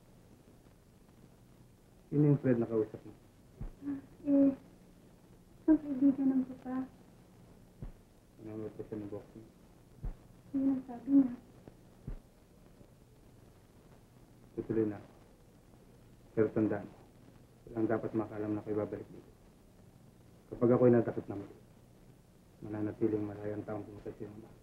Sino yung Fred na kausap mo? Ah, eh, isang kaibigan ng papa. Nanonood ko siya ng boxing. Yun ang sabi niya. Tutuloy na. Pero tandaan, walang dapat makalam na ako'y babalik dito. Kapag ako'y natakot na muli, mananatiling malayang taong pumunta sa iyong bahay.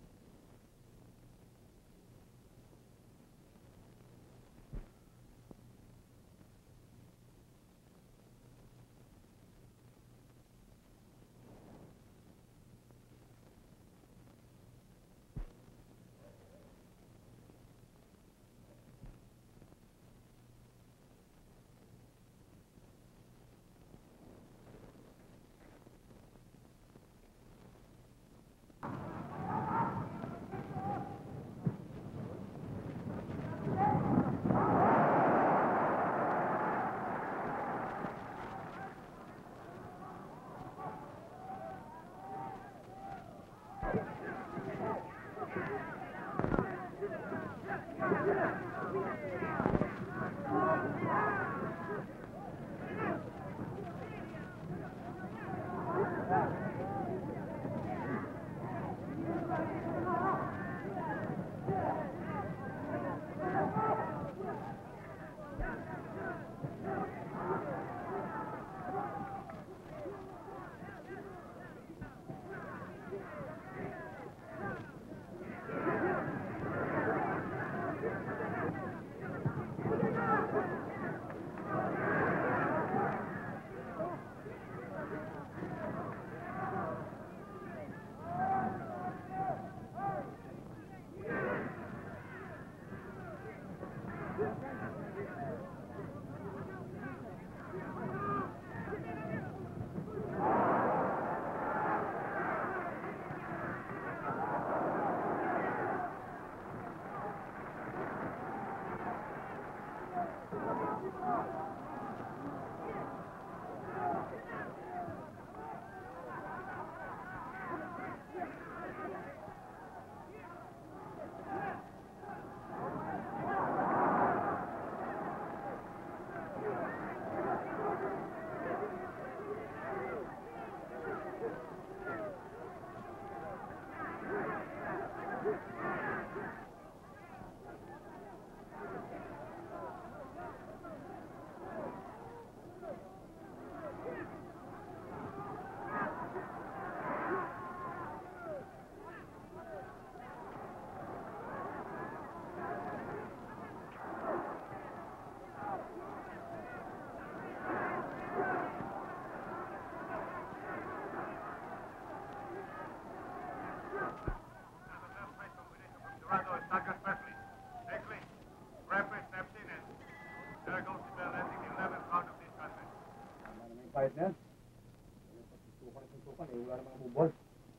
Kahit na yan. Tutukan at tutukan eh, wala namang bubol.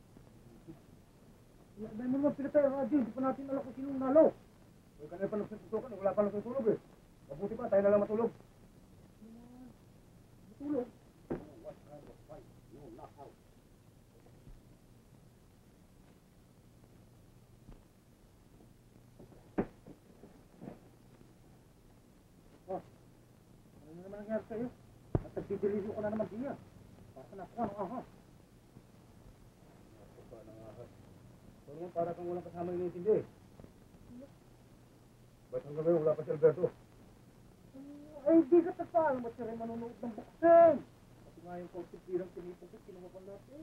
Wala mo naman pinatay ang radyo, hindi pa natin alam kung sinong nalo. Huwag ka na pa nagsutukan, wala pa lang tutulog eh. Mabuti pa, tayo na lang matulog. Matulog? What kind of fight? No, knockout. Oh, ano na naman nangyari sa'yo? At nagdidilisyo ka na naman diya. Para na ako, ano ahas? Ako pa ng ahas. So naman para kang walang kasama yung naintindi eh. Ba't hanggang ngayon wala pa si Alberto? Ay, hindi ka tapang. Ba't siya rin manunood ng buksan? Kasi nga yung kausipirang tinipagod, kinuha pa natin.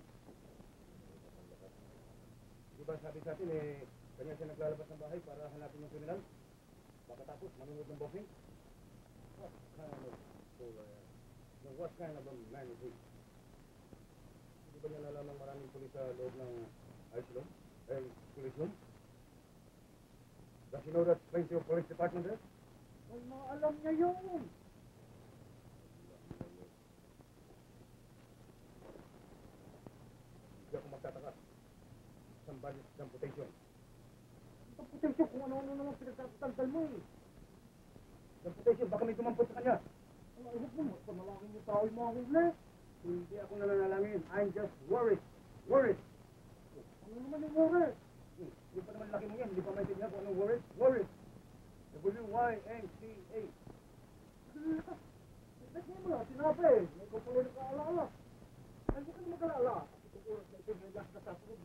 Di ba sabi sa atin eh, kanya siya naglalabas ng bahay para hanapin yung kriminal? Baka tapos, manunood ng boxing? What kind of, so, uh, no, what kind of a man is he? Hindi ba niya nalamang maraming pulis sa loob ng ice room? Eh, police room? Does he know that plenty of police department there? Ay, maalam niya yun. Hindi ako magtataka. Somebody's amputation. Amputation kung ano-ano naman pinagtatanggal mo eh. Amputation, baka may tumampot sa kanya. Ang ayok mo, panalangin yung tao yung mga huli. Hindi ako nananalangin. I'm just worried. Worried. Ano naman yung worry? Hmm, hindi pa naman laki mo yan. Hindi pa maintindihan kung anong worried. Worried. W Y N C A. Ba't niya mo lang sinabi? May kupuloy na kaalala. Ay, hindi ka na mag-alala. Kasi kung oras na ito, may last na sasunod.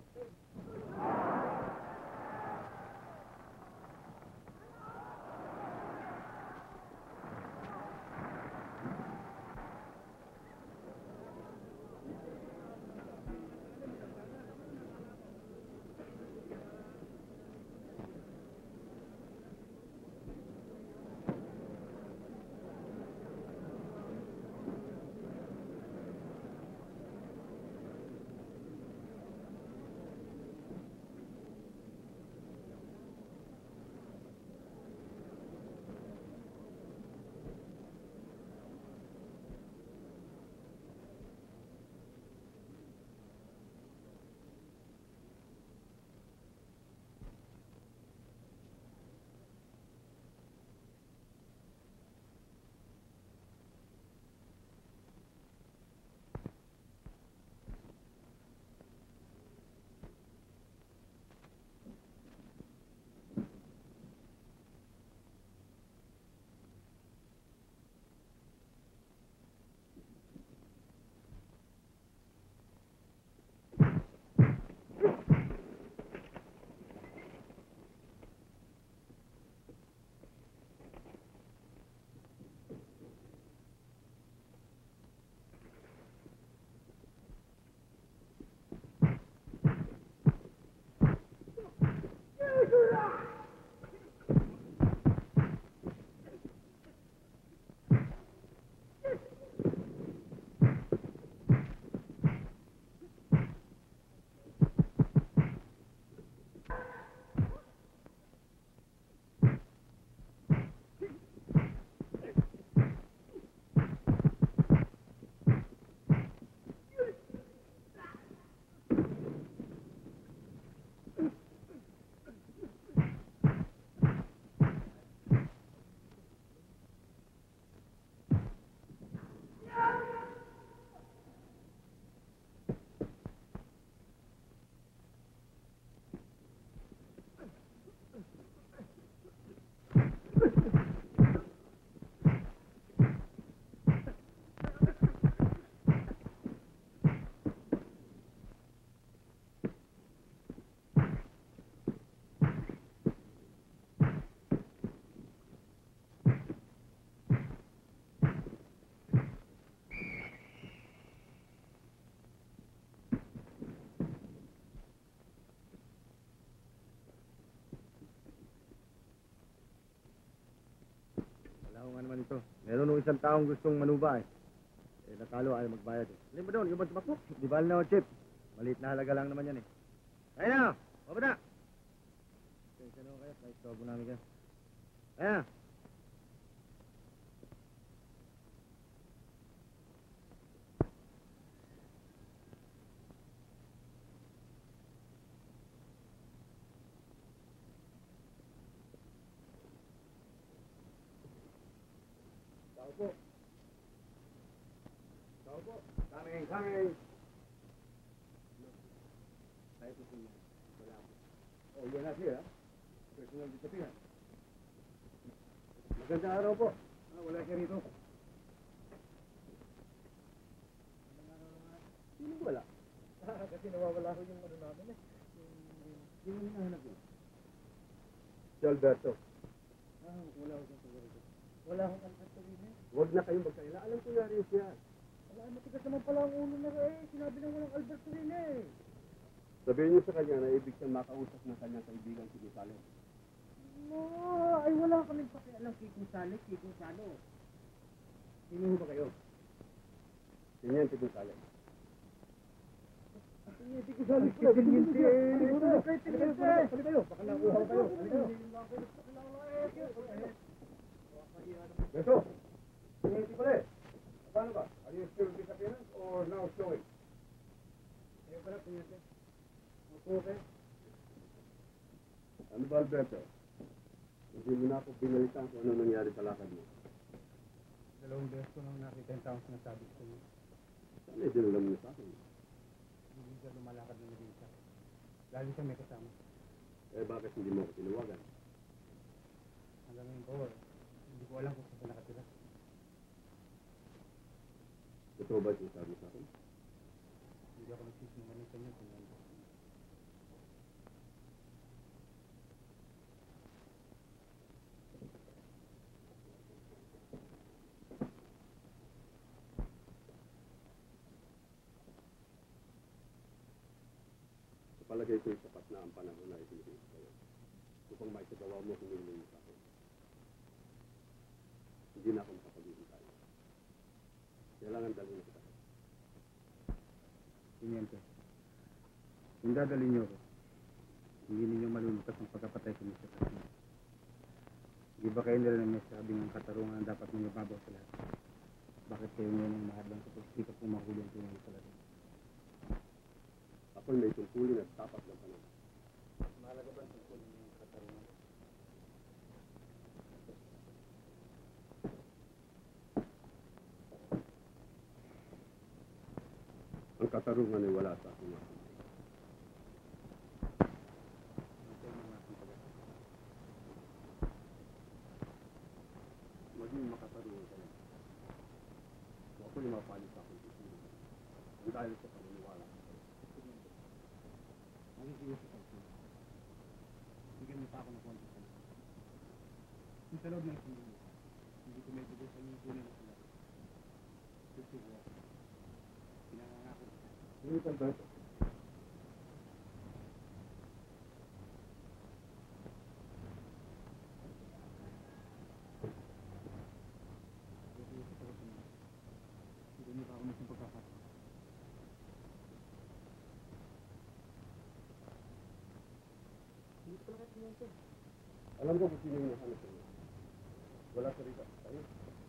Ako nga naman ito. Meron nung isang taong gustong manuba eh. Eh, natalo ay magbayad eh. Alin ba doon? Yung ba tumakbo? Di ba na o chip? Maliit na halaga lang naman yan eh. Kaya na! O ba na? Kaya na kaya? Kahit tobo namin ka. Kaya na! Tao po. Tao po. Coming, coming. Tayo po siya. Wala po. Oh, you're not here, ha? Personal disappearance. Magandang araw po. Ah, wala siya rito. Sino wala? Kasi nawawala ko yung ano namin eh. Yung hinahanap ko. Si Alberto. wala ko sa siguro. Wala akong alpastarina. Huwag na kayong magkaila. Alam ko nga rin siya. Wala, matigas naman pala ang ulo na eh. Sinabi na walang alpastarina eh. Sabihin niyo sa kanya na ibig siyang makausap ng kanyang kaibigan si Salarin. No, ay wala kaming pakialam kay Kung Salik, kay Kung Salo. Sino ba kayo? Sino yan si Salarin? Tinitin ko Salik ko. Tinitin ko. Tinitin ko. Sali kayo. Baka nakuha kayo. Sali kayo. Beso. Tinitin ko ulit. Paano ba? Are you still disappearance or now showing? Ayaw pala, tinitin. Okay. Ano ba, Alberto? Hindi mo na ako binalitan kung ano nangyari sa lakad mo. Dalawang beses ko nang nakita yung taong sinasabi ko niya. Sana din alam niyo sa akin. Hindi siya lumalakad na naging isa. Lalo siya may kasama. Eh, bakit hindi mo ako tinawagan? Hanggang ngayon po, hindi ko alam kung saan siya nakatira. Totoo ba yung sabi sa akin? Hindi ako nagsisinungaling sa inyo. Kung ano. Palagay ko'y sapat na ang panahon na ibigay sa kayo. Upang may kagawa mo kung hindi sa akin. Hindi na ako makapagiging tayo. Kailangan dalhin na kita. Tiniente, kung dadalhin niyo ako, hindi ninyo malulutas ang pagkapatay ko mister Casino. Di ba kayo nila na may sabing ang katarungan ang dapat ninyo babaw sa lahat? Bakit kayo ngayon ang mahadlang sa pagsikap kung mahuli ang tunay sa lahat? Ako'y may tungkulin at tapat ng panahon. Mahalaga ba ang tungkulin niyo ang katarungan? Ang katarungan ay wala sa aking mga kamay. Ito yung mga aking pag-asal. Maging makatarungan ka lang. Kung ako'y mapalit sa aking tungkulin, ang dahil sa paniniwala. Magiging sa pagkakas. Bigyan mo pa ako ng konti sa lahat. Kung sa loob ng isang linggo, hindi ko may bigay sa inyo tunay na sila. Susuko ako. Pinangangako ko. Hindi ka ba ito? Bigyan ko sa pagkakas naman. Bigyan mo pa ako ng isang pagkakas. Alam ko kung sino yung nahanap ko. Wala sa rita. Tayo.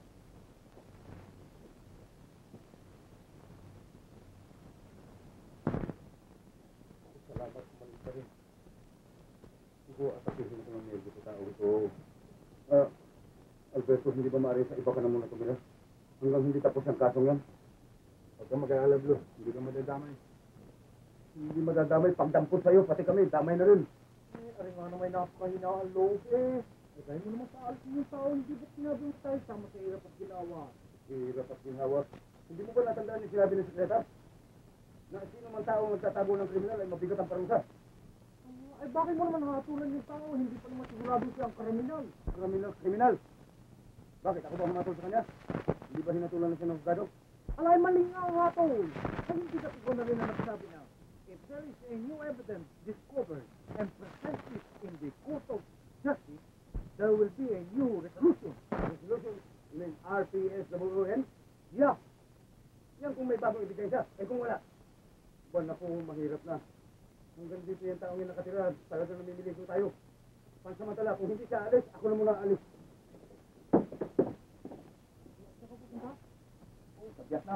Salamat kumalit ka rin. Hugo, atakihin ko ng nervyo sa tao ito. Ah, Alberto, hindi ba maaari sa iba ka na muna tumira? Hanggang hindi tapos ang kasong yan. Huwag ka mag-aalala, Blo. Hindi ka madadamay. Hindi madadamay. Pagdampot sa'yo, pati kami, damay na rin. Eh, aring nga naman napakahina ang loob eh. Eh, kaya mo naman sa alis yung tao, hindi ba't sinabi mo tayo sama sa hirap at ginawa? Hirap at ginhawa. Hindi mo ba natandaan yung sinabi ng sekretar? Na sino man tao magtatago ng kriminal ay mabigat ang parusa. Uh, ay bakit mo naman hatulan yung tao? Hindi pa naman sigurado siya ang kriminal. Kriminal? Kriminal? Bakit? Ako ba humatol sa kanya? Hindi ba hinatulan na siya ng husgado? Alay, mali nga ang hatol. Ay, hindi ka ko na rin na nagsabi na, if there is a new evidence discovered and presented in the court of justice, there will be a new resolution. Resolution? You mean R P S W O N? Yeah. Yan kung may bagong ebidensya. Eh kung wala. Buwan na po, mahirap na. Hanggang dito yung taong yung nakatira, talaga namimili ko tayo. Pansamantala, kung hindi siya alis, ako na muna alis. Saka pupunta? Oh, sa Vietnam.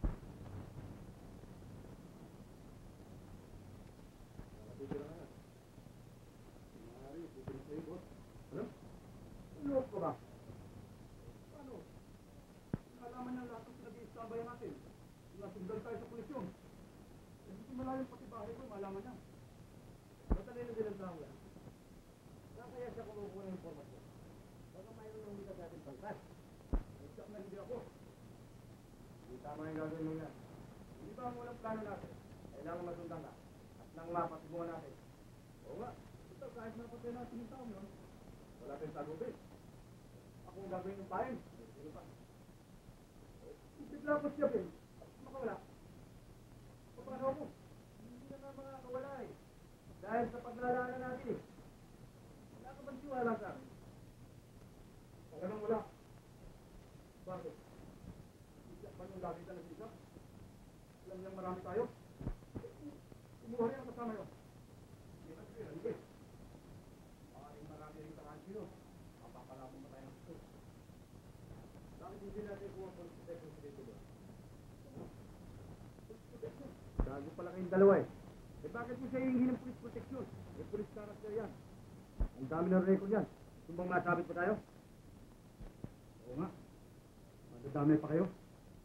Ano ko ba? Paano? Nalaman niya lahat ng pinag-iistabayan natin. Nasugdan tayo sa pulisyon. Hindi ko malalim pati bahay ko, malaman niya. Matalino din ang tao yan. Kaya siya kumukuha ng informasyon. Baka mayroon ng hindi ka dating pangkas. Nagsak na hindi ako. Hindi tama yung gagawin mo yan. Hindi ba ang walang plano natin? Kailangan masundan ka. At nang mapatibungan natin. Oo nga. Ito, kahit mapatay natin yung tao yun, wala tayong tagubil. kung gagawin yung pain. Sige pa. Bigla ko siya, Ben. Makawala. Paano ako? Hindi na nga makakawala eh. Dahil sa paglalaanan natin eh. Wala ka bang siwala sa akin? Wala nang wala. Bakit? Isa pa nung lagi ka nag-isa? Alam niyang marami tayo? Kumuha rin ang kasama yun. Hindi na siya, hindi. Maaaring marami rin kakansi yun. Mapapalapon mo tayo ng gusto. Bakit hindi natin kung ang protection sa dito ba? Gago pala kayong dalawa eh. Eh bakit mo siya hihingi ng police protection? Eh police character yan. Ang dami ng record yan. Kung bang masabit pa tayo? Oo nga. Madadami pa kayo.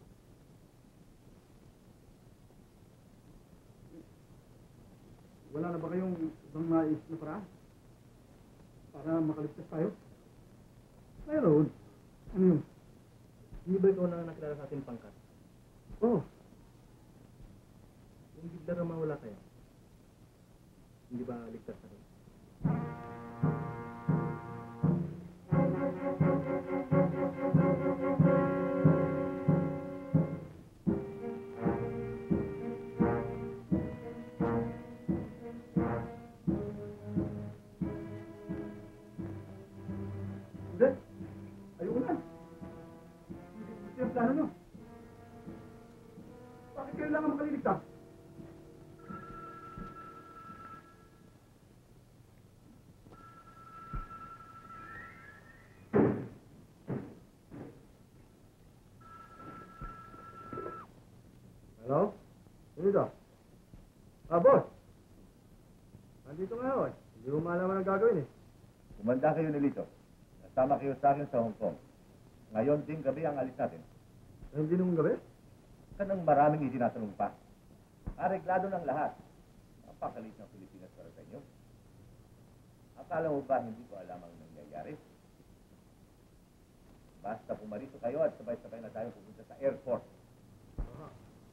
Wala na ba kayong ibang nais na paraan? Para makaligtas tayo? Mayroon. Ano yun? Hindi ba ikaw na nakilala sa ating pangkat? Oo. Oh. Kung bigla na mawala kayo, hindi ba ligtas na kayo? Hindi. Ayoko na. Hindi ko yung plano nyo. Bakit kailangan makaliligtas? Hello? Sino ito? Ah, boss! Nandito ngayon. Hindi ko malaman ang gagawin eh. Kumanda kayo ni Lito. Nasama kayo sa akin sa Hong Kong. Ngayon din gabi ang alis natin. Ngayon din nung gabi? Kanang maraming itinatanong pa. Areglado ng lahat. Napakalit ng Pilipinas para sa inyo. Akala mo ba hindi ko alam ang nangyayari? Basta pumarito kayo at sabay-sabay na tayo pupunta sa airport. Aha.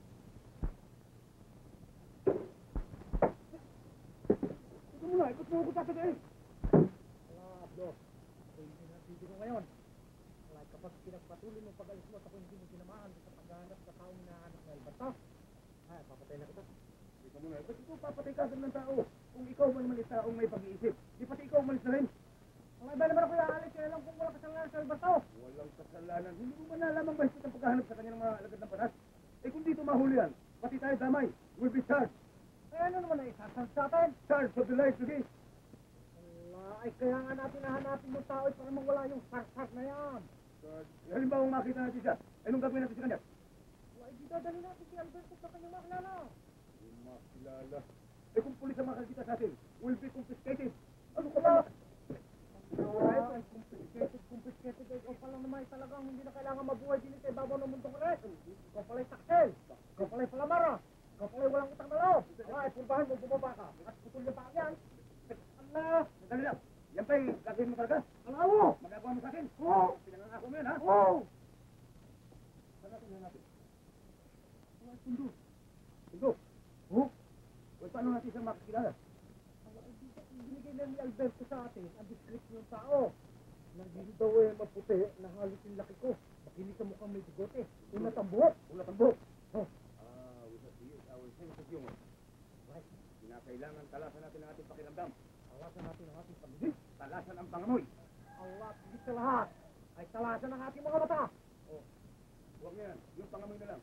Ito muna, ikot mo ako sa akin eh. Wala, Abdo. Ako hindi natiti ko ngayon. Wala, kapag pinagpatuloy mo pag-alis mo at ako hindi mo tinamaan sa paghahanap sa taong hinahanap na ibata, ay, papatay na kita. Ito muna, ba't ikaw papatay ka ng tao? Kung ikaw man naman taong may pag-iisip, di pati ikaw umalis na rin. Ang iba naman ako ialis, kaya lang kung walang kasalanan sa ibata. Walang kasalanan. Hindi mo man alam ang mahigpit ang paghahanap sa kanyang mga alagad ng panas. Eh kung dito mahuli yan, pati tayo damay, will be charged. Eh ano naman ay isasal sa atin? Charged of the life today. Allah, ay kaya nga natin nahanapin yung tao para mawala yung sarsar na yan. Charged. Halimbawa kung makita natin siya, ay nung gagawin natin sa kanya? Wala, hindi dadali natin si Alberto sa kanyang makilala. Yung makilala. Eh kung pulis ang makakita sa atin, will be confiscated. Ano ka ba? Ay, confiscated, confiscated. Ikaw pa lang naman talagang hindi na kailangan mabuhay din sa ibabaw ng mundo ko rin. Ikaw pala'y taksil. Ikaw pala'y palamara. Ikaw pala'y walang utang na loob. Ay, pulbahan mo, bumaba ka. At putol yung paa yan. Allah! Dali lang. Yan pa'y gagawin mo talaga? Alawo! Magagawa mo sa akin? Oo! Pinangangako mo yan, ha? Oo! Saan natin yan natin? Wala, sundo. Sundo? Oo? O, paano natin siyang makakilala? Binigay lang ni Alberto sa atin ang description ng tao. Nandito daw eh maputi na halos yung laki ko. Makinig sa mukhang may bigote. Una tambuhok. Una tambuhok. Oh. Ah, we have to use our sense of humor. Right. Kinakailangan talasan natin ang ating pakiramdam. Talasan natin ang ating pagiging. Talasan ang pangamoy. Allah, higit sa lahat ay talasan ang ating mga mata. Oh. Huwag yan. Yung pangamoy na lang.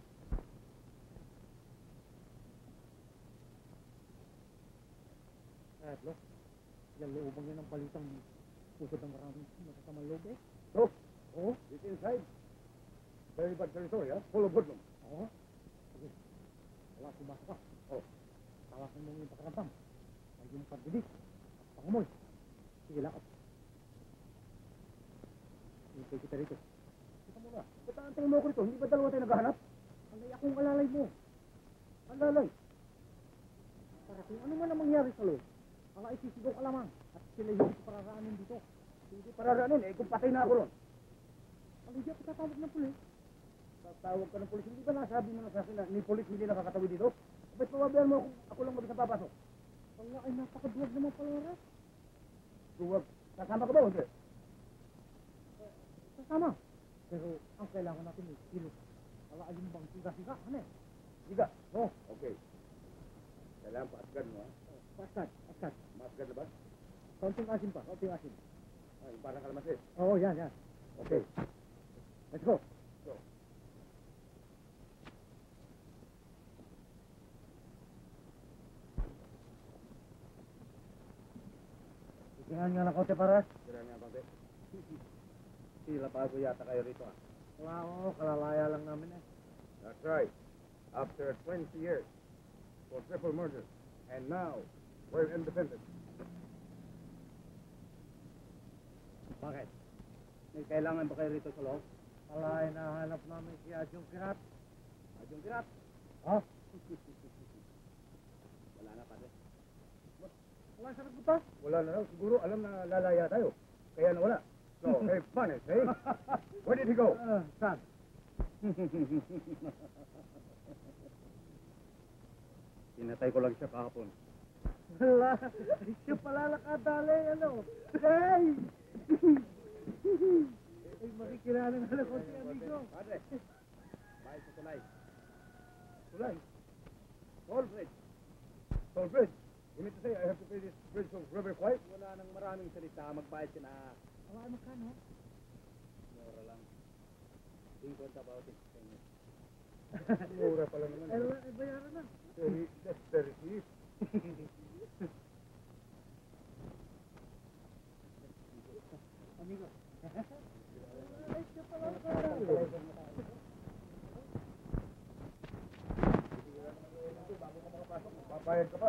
Eh, lo. Yan loobang yan ang balitang pusod ng maraming nakasamang loob eh. So, oh, it's inside. Very bad territory, ha? Full of hoodlums. Oo. Sige. Wala, pumasok ka. Oh. Tawasan mo yung pakiramdam. Ay yung pagdidik. At pangamoy. Sige, lakad. Hintay kita rito. Kita mo na. Ba't aantayin mo ako rito? Hindi ba dalawa tayo naghahanap? Alay akong alalay mo. Alalay. Para kung ano man ang mangyari sa loob, ang isisigaw ka lamang at sila hindi ko pararaanin dito. Hindi pararaanin eh, kung patay na ako ron. Aligya, tatawag ng pulis. Tatawag ka ng pulis. Hindi ba nasabi mo na sa akin na ni pulis hindi nakakatawid dito? Ba't pawabihan mo ako, ako lang mag-isa papasok? Wala ay napakaduwag naman pala rin. Duwag? Kasama ka ba o hindi? Kasama. Pero ang kailangan natin ay kilos. Wala yung bang siga-siga. Ano eh? Siga. Oh, okay. Kailangan pa asgad mo, ha? Paskat, paskat. Masgad na ba? Kaunting asin pa, kaunting asin. Ah, yung parang kalamansi. Oo, yan, yan. Okay. Let's go. Go. Tingnan nga ng kaunti paras. Kira nga, Pante. Sila bago yata kayo rito, ha? Wala, oo, kalalaya lang namin eh. That's right. After twenty years for triple murder. And now, we're independent. Bakit? May kailangan ba kayo rito sa loob? Wala, hinahanap namin si Adyong Pirat. Adyong Pirat. Ha? Wala na, Padre. Wala sa nagpunta? Wala na raw. Siguro alam na lalaya tayo. Kaya nawala. So, hey, funny, eh? Where did he go? Uh, saan? Pinatay ko lang siya kahapon. Wala. Siya pala nakadali, ano? Hey! Ay, makikilala nga lang ko si amigo. Padre, bahay sa tulay. Tulay. Toll bridge. Toll bridge. You mean to say I have to pay this bridge of River Kwai? Wala nang maraming salita. Magbayad ka na. Wala, magkano? Mura lang. Think about it. Mura pala naman. Ay, wala, ay, bayaran na. Very, that's very cheap. Amigo. Ay, siya pala nakadali. Papayag ka ba?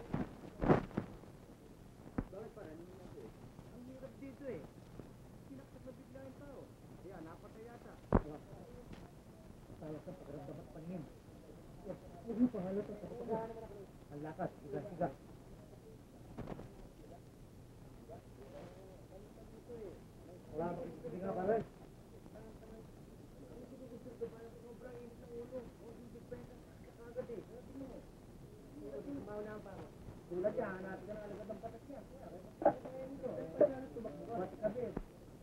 Bakit pa rin? Ang hirap dito eh. Sinaksak na bigla yung tao. Kaya napatay yata. Tawag sa pakiramdam at paningin. Huwag mo pangalat ang kapatid. Ang lakas, siga-siga. Wala mo, hindi nga pala. Tulad yan, hanapin ka na alagad ng patas yan. Mati ka din.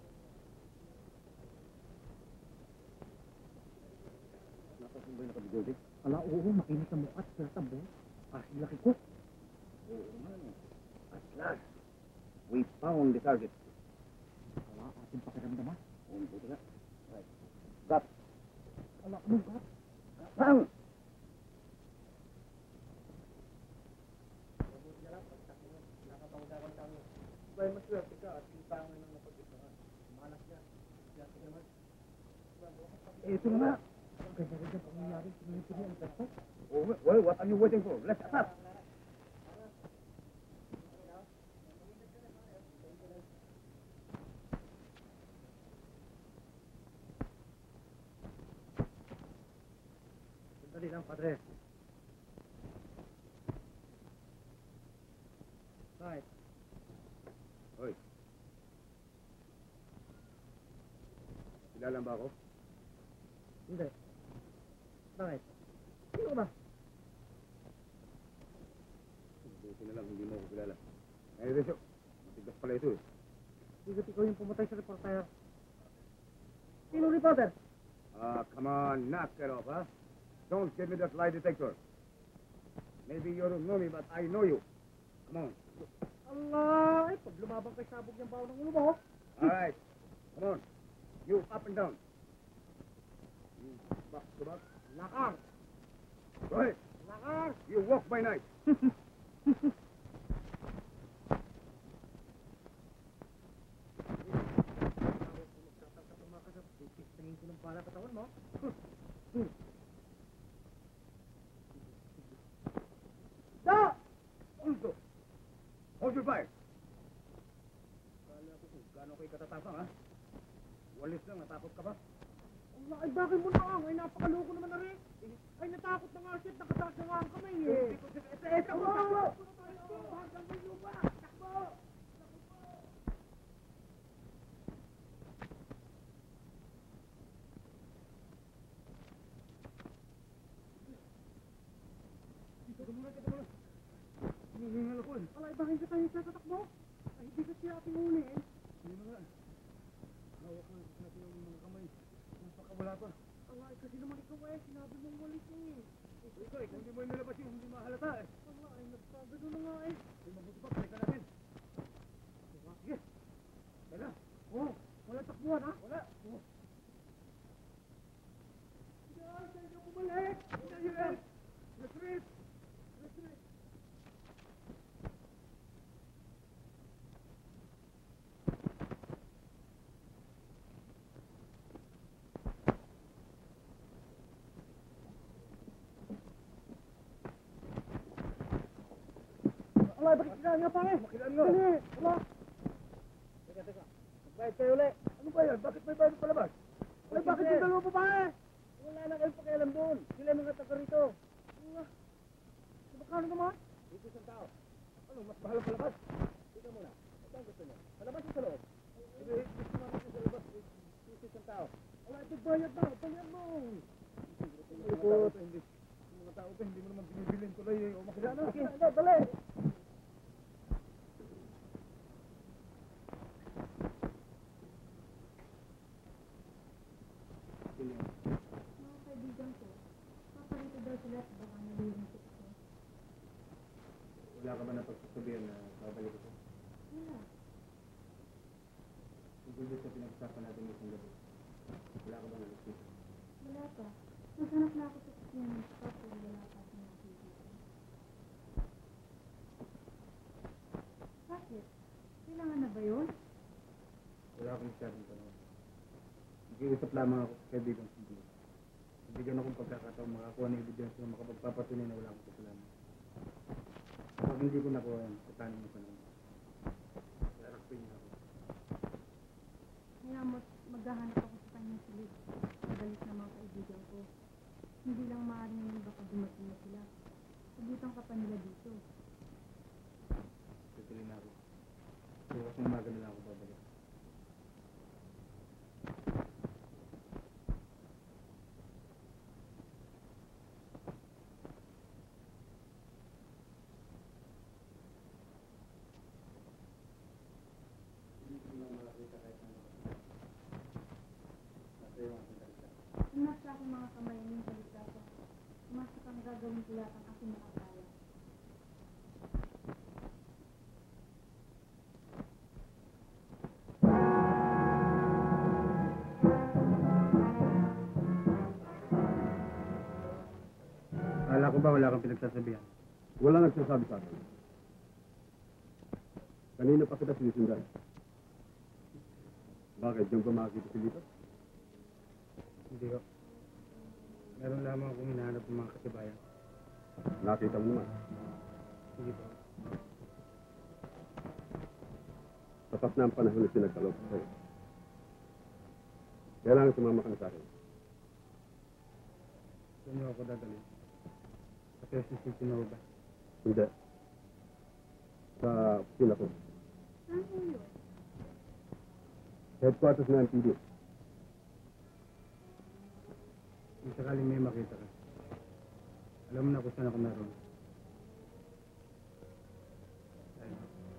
Napasin ba yung nakabigodi? Ala, oo, makinis ang mukha at tinatambo. Kasi laki ko. Oo, man. At last, we found the target. Ala, ating pakiramdam ha. Oo, buti nga. Right. Got. Ala, anong kat? Bang! Bay, maswerte ka at tintangan ng napagkitahan. Malas niya. Yati naman. Eh, ito na nga. Ang ganda-ganda pang nangyari. Sinulit-tuloy ang gasto. Oh, well, what are you waiting for? Let's attack! Sandali lang, padre. Right. Hoy. Kilala ba ako? Hindi. Bakit? Sino ka ba? Buti na lang, hindi mo ako kilala. Eh, Dencio, matigas pala ito eh. Bigot ikaw yung pumatay sa reporter. Sino reporter? Ah, come on, knock it off, huh? Don't give me that lie detector. Maybe you don't know me, but I know you. Come on. Allah! Eh, pag lumabang kay sabog ng baon ng ulo mo. All right. Come on. You up and down. You back to back. Lakar! Go ahead. Lakar! You walk by night. Tingin ko ng pala katawan mo. Stop! Also, hold your fire. Kala ko kung gano'n kayo katatapang, ha? Walis lang, natakot ka ba? Allah, ay bakit mo na ang? Ay napakaloko naman na rin. Ay natakot na nga siya at nakataas na nga ang kamay eh. Ito, ito, ito! Hanggang may lupa! Takbo! Dito ka muna, dito ka muna. Hinihingal ako eh. Alay, bakit ka tayo tatakbo? Ay, hindi ka siya ating uli eh. Hindi mo nga. Hawak na natin yung kasi naman ikaw eh, sinabi mong walis eh. Ikaw eh, kung hindi mo inilabas yung hindi mahalata eh. Wala eh, nagkagano na nga eh. Hindi mabuti pa, balik ka natin. Sige. Kaya Oo, wala takbuhan ha? wala. Oo. Sige, ay, sa'yo na bumalik. Hindi, yun eh. Retreat! Retreat. Wala, bakit kailangan nga pare? Makilaan nga. Dali, wala. Teka, teka. Magbayad kayo ulit. Ano ba yan? Bakit may bayan palabas? Ay, bakit yung dalawa pa pare? Wala na kayong pakialam doon. Sila mga taga rito. Wala. Magkano naman? Dito isang tao. Ano, mas mahal ang palabas? Tika muna. Ito ang gusto niyo. Palabas yung sa loob. Sige, gusto namin yung sa labas. Dito isang tao. Wala, ito bayad na. Bayad mo. Yung mga tao ito, hindi. Yung mga tao ito, hindi mo naman binibilin tuloy eh. O makilaan na. Sige, dali, dali. Mga kaibigan ko, paparito daw sila at baka nalilingkot ko. Wala ka ba na pagsasabihan na babalik ito? Wala. Tungkol doon sa pinag-usapan natin isang gabi. Wala ka ba na gusto? Wala pa. Naghanap na ako sa kusina ng spot pero wala pa akong nakikita. Bakit? Kailangan na ba yun? Wala akong masyadong tanong. Nag-iusap lamang ako sa kaibigan ko dito. Nabigyan akong pagkakataon makakuha ng ebidensya na makapagpapatunay na wala akong kasalanan. Kapag hindi ko nakuha yan, katanin mo sa naman. Larakpin niya ako. Kaya mas maghahanap ako sa kanyang silid. Pabalik ng mga kaibigan ko. Hindi lang maaaring naman baka dumating na sila. Sabutan ka pa nila dito. Tutuloy na ako. Bukas ng umaga na lang ako babalik. Kung nasa aking mga kamay ang iyong kaligtasan, umasa kang gagawin ko lahat ang aking makakaya. Akala ko ba wala kang pinagsasabihan? Wala nagsasabi sa akin. Kanina pa kita sinisundan. Bakit? Diyan ba makakita si Lito? Hindi ko. Meron lamang akong hinahanap ng mga katibayan. Nakita mo naman. Hindi po. Tapat na ang panahon na pinagkaloob ko sa'yo. Kailangan sumama ka na sa akin. Saan niyo ako dadalhin? Sa Quezon City na ba? Hindi. Sa opisina ko. Saan po yun? Headquarters ng M P D. Kung sakaling may makita ka, alam mo na kung saan ako naroon. Ayun.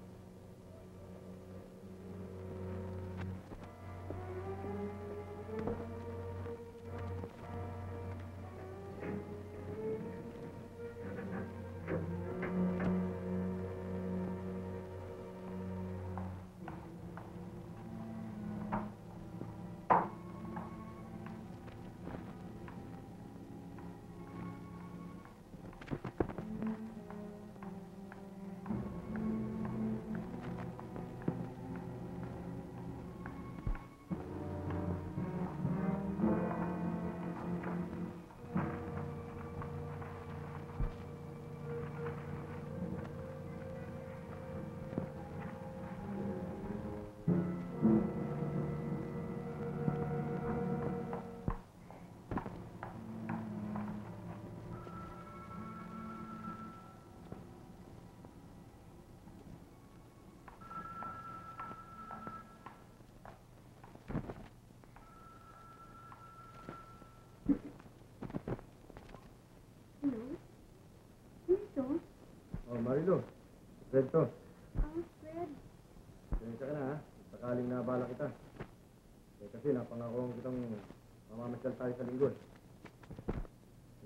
Marilo, Fred to. Ah, Fred. Pasensya ka na ha. Sakaling nabala kita. Eh kasi napangako kitang mamamasyal tayo sa linggo.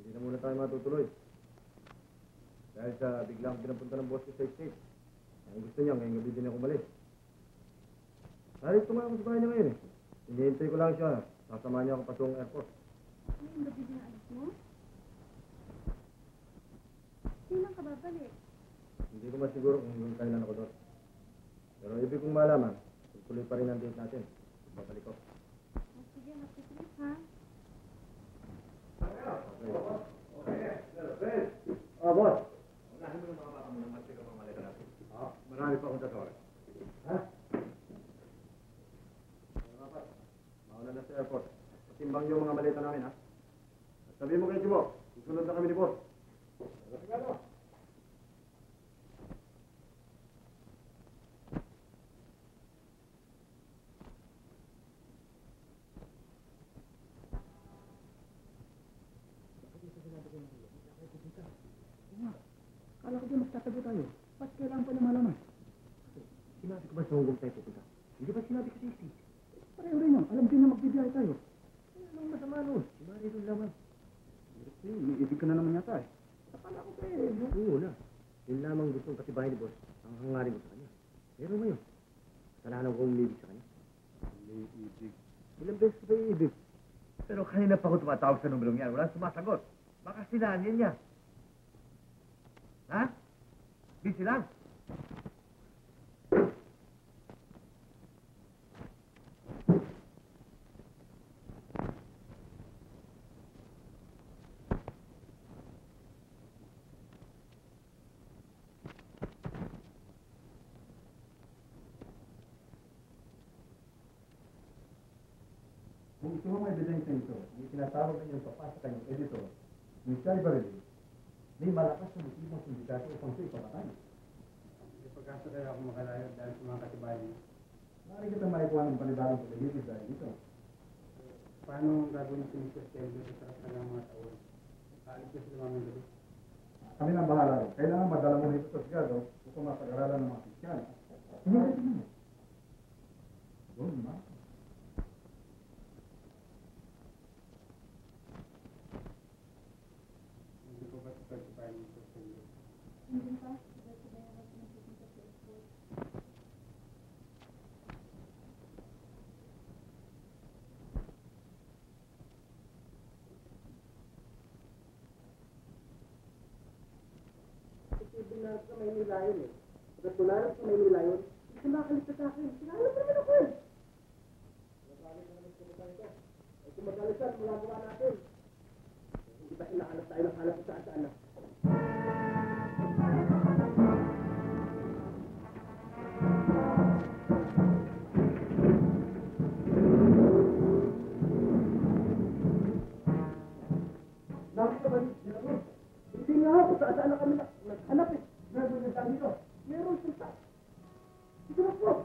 hindi na muna tayo matutuloy. Dahil sa biglang pinapunta ng boss ko sa state. Ang gusto niya, ngayong gabi din ako umalis. Narito nga ako sa bahay niya ngayon eh. Hinihintay ko lang siya. Sasama niya ako patungong airport. Ngayong gabi din ang alis mo? Kailan ka babalik? Hindi ko masiguro kung hanggang kailan ako doon. Pero ibig kong malaman, tuloy pa rin ang date natin. Babalik ko. Oh, sige, happy trip ha? Oh, boss. Unahin mo yung mga baka mo ng masika mga malita natin. Ah, marami pa akong tatawag. Ha? Dapat, mauna na sa airport. Patimbang yung mga malita namin, ha? At sabihin mo kay Chibo, susunod na kami ni boss. Sigado. Kala ko din mas tatago tayo. Ba't kailangan pa niya malaman? Sinabi ko ba sa hungong tayo pupunta? Hindi ba sinabi ko sa isi? Pareho rin yun. Alam din na magbibiyahe tayo. Ano namang masama nun? Si Mari doon lamang. Eh, may ibig ka na naman yata eh. Akala ko kayo eh. Oo na. Yun lamang gustong katibahin ni boss ang hangarin mo sa kanya. Pero ngayon, kasalanan ko umibig sa kanya. May ibig. Ilang beses ba yung ibig? Pero kanina pa ako tumatawag sa numerong yan. Walang sumasagot. Baka sinanyan niya. Ha? Busy lang. Kung gusto mo may ebidensya nito, yung tinatawag na yung papasa kanyang editor, yung siya ibarili, may malakas na motivong sindikato upang siya ipapatay. May pagkasa kaya ako makalayo dahil sa mga katibayan niya. Maaari kita maikuha ng panibagong pag-ibig dahil dito. Paano gagawin si mister Kelvin sa sarap ng mga tao? Kaalis na sila mamang gabi. Kami nang bahala rin. Kailangan madala mo nito sa sigado upang mapag-aralan ng mga Kristiyan. Hindi ka tingin mo. Doon, ma. Hindi ko ba sa katibayan ni mister Kelvin? Hindi pa. Sabay-sabay ako pinapupunta sa airport. Isipin na sa Maynila yun eh. Pagkat tularap sa Maynila yun, hindi ka makakalista sa akin. Sinalap naman ako eh. Magalit na naman sa ito. Ay kung magalit siya, magagawa natin. Hindi ba inakalap tayo ng halap sa saan na? Nakita ba niya mo? Hindi nga ako, saan na kami naghanap eh. Meron na tayo dito. Meron sila. Ito na po.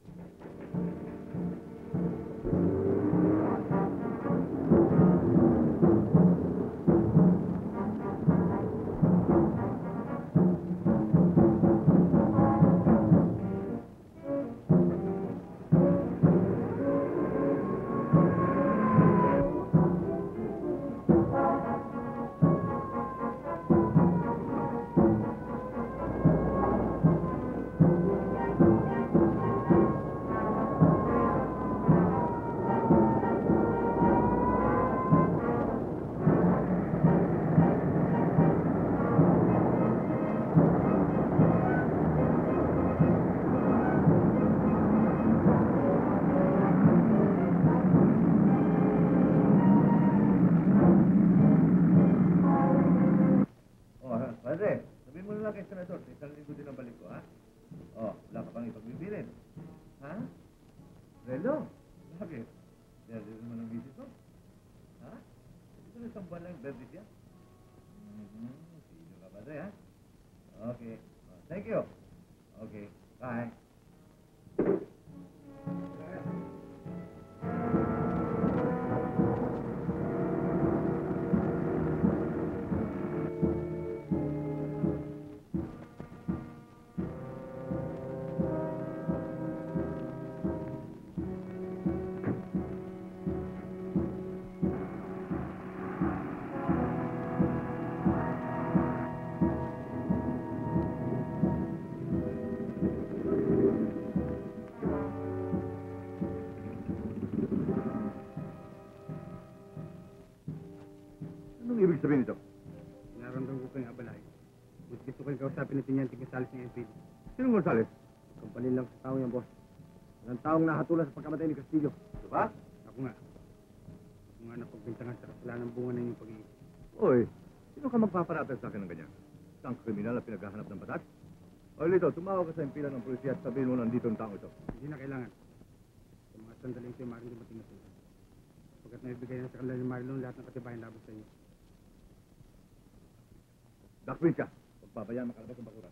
Padre, sabihin mo na lang kay Senador, sa isang linggo din ang balik ko, ha? Oh, wala ka pang ipagbibilin. Ha? Relo? Bakit? Dahil naman ang visit ko? Ha? Ito na isang buwan lang yung birthday siya? Mm-hmm. Sino ka, Padre, ha? Okay. Oh, thank you. Okay. Bye. kausapin ni Tiniente Gonzales ng F P J. Sinong Gonzales? Kampalin lang sa tao yan, boss. Walang taong nahatulan sa pagkamatay ni Castillo. Diba? Ako nga. Ako nga napagbintangan sa kasalanan bunga ng iyong pag-iisip. Oy, sino ka magpaparatag sa akin ng ganyan? Isang kriminal na pinaghahanap ng batas? O Lito, tumawag ka sa impila ng pulisya at sabihin mo nandito ang tao ito. Hindi na kailangan. Sa mga sandaling ito, maaaring dumating na sila. Pagkat naibigay na sa kanila ni Marlon lahat ng katibayan laban sa iyo. Dakwin ka. Pagpabayaan makalabas ang bakuran.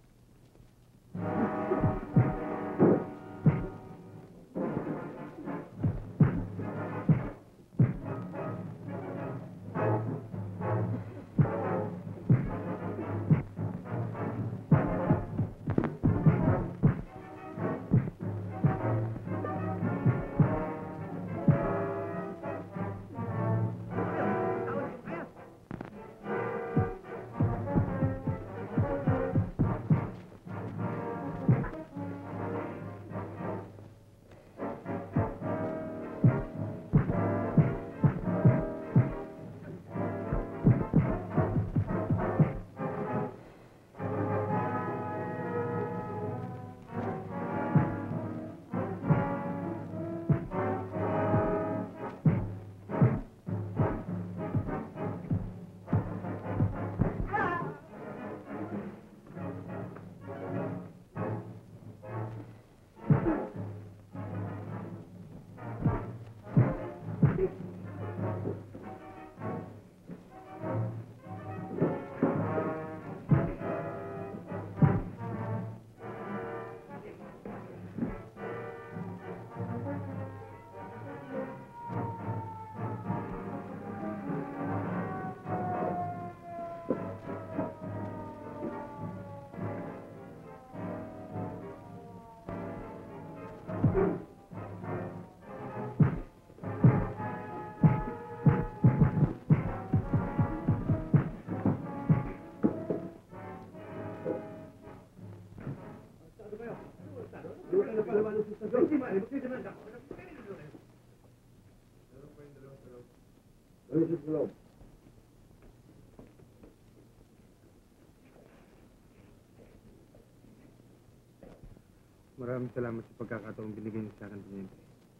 Maraming salamat sa pagkakataong binigay niyo sa akin, Tiniente.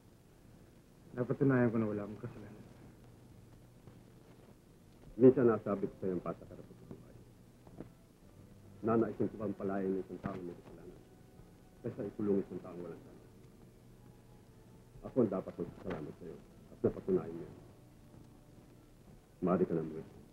Napatunayan ko na wala akong kasalanan. Minsan nasabi ko sa iyong patakarap sa buhay. Nanaisin ko bang palayan ng isang taong may kasalanan kaysa ikulong isang taong walang sana. Ako ang dapat magpasalamat sa iyo at napatunayan niyo. Maaari ka na mo.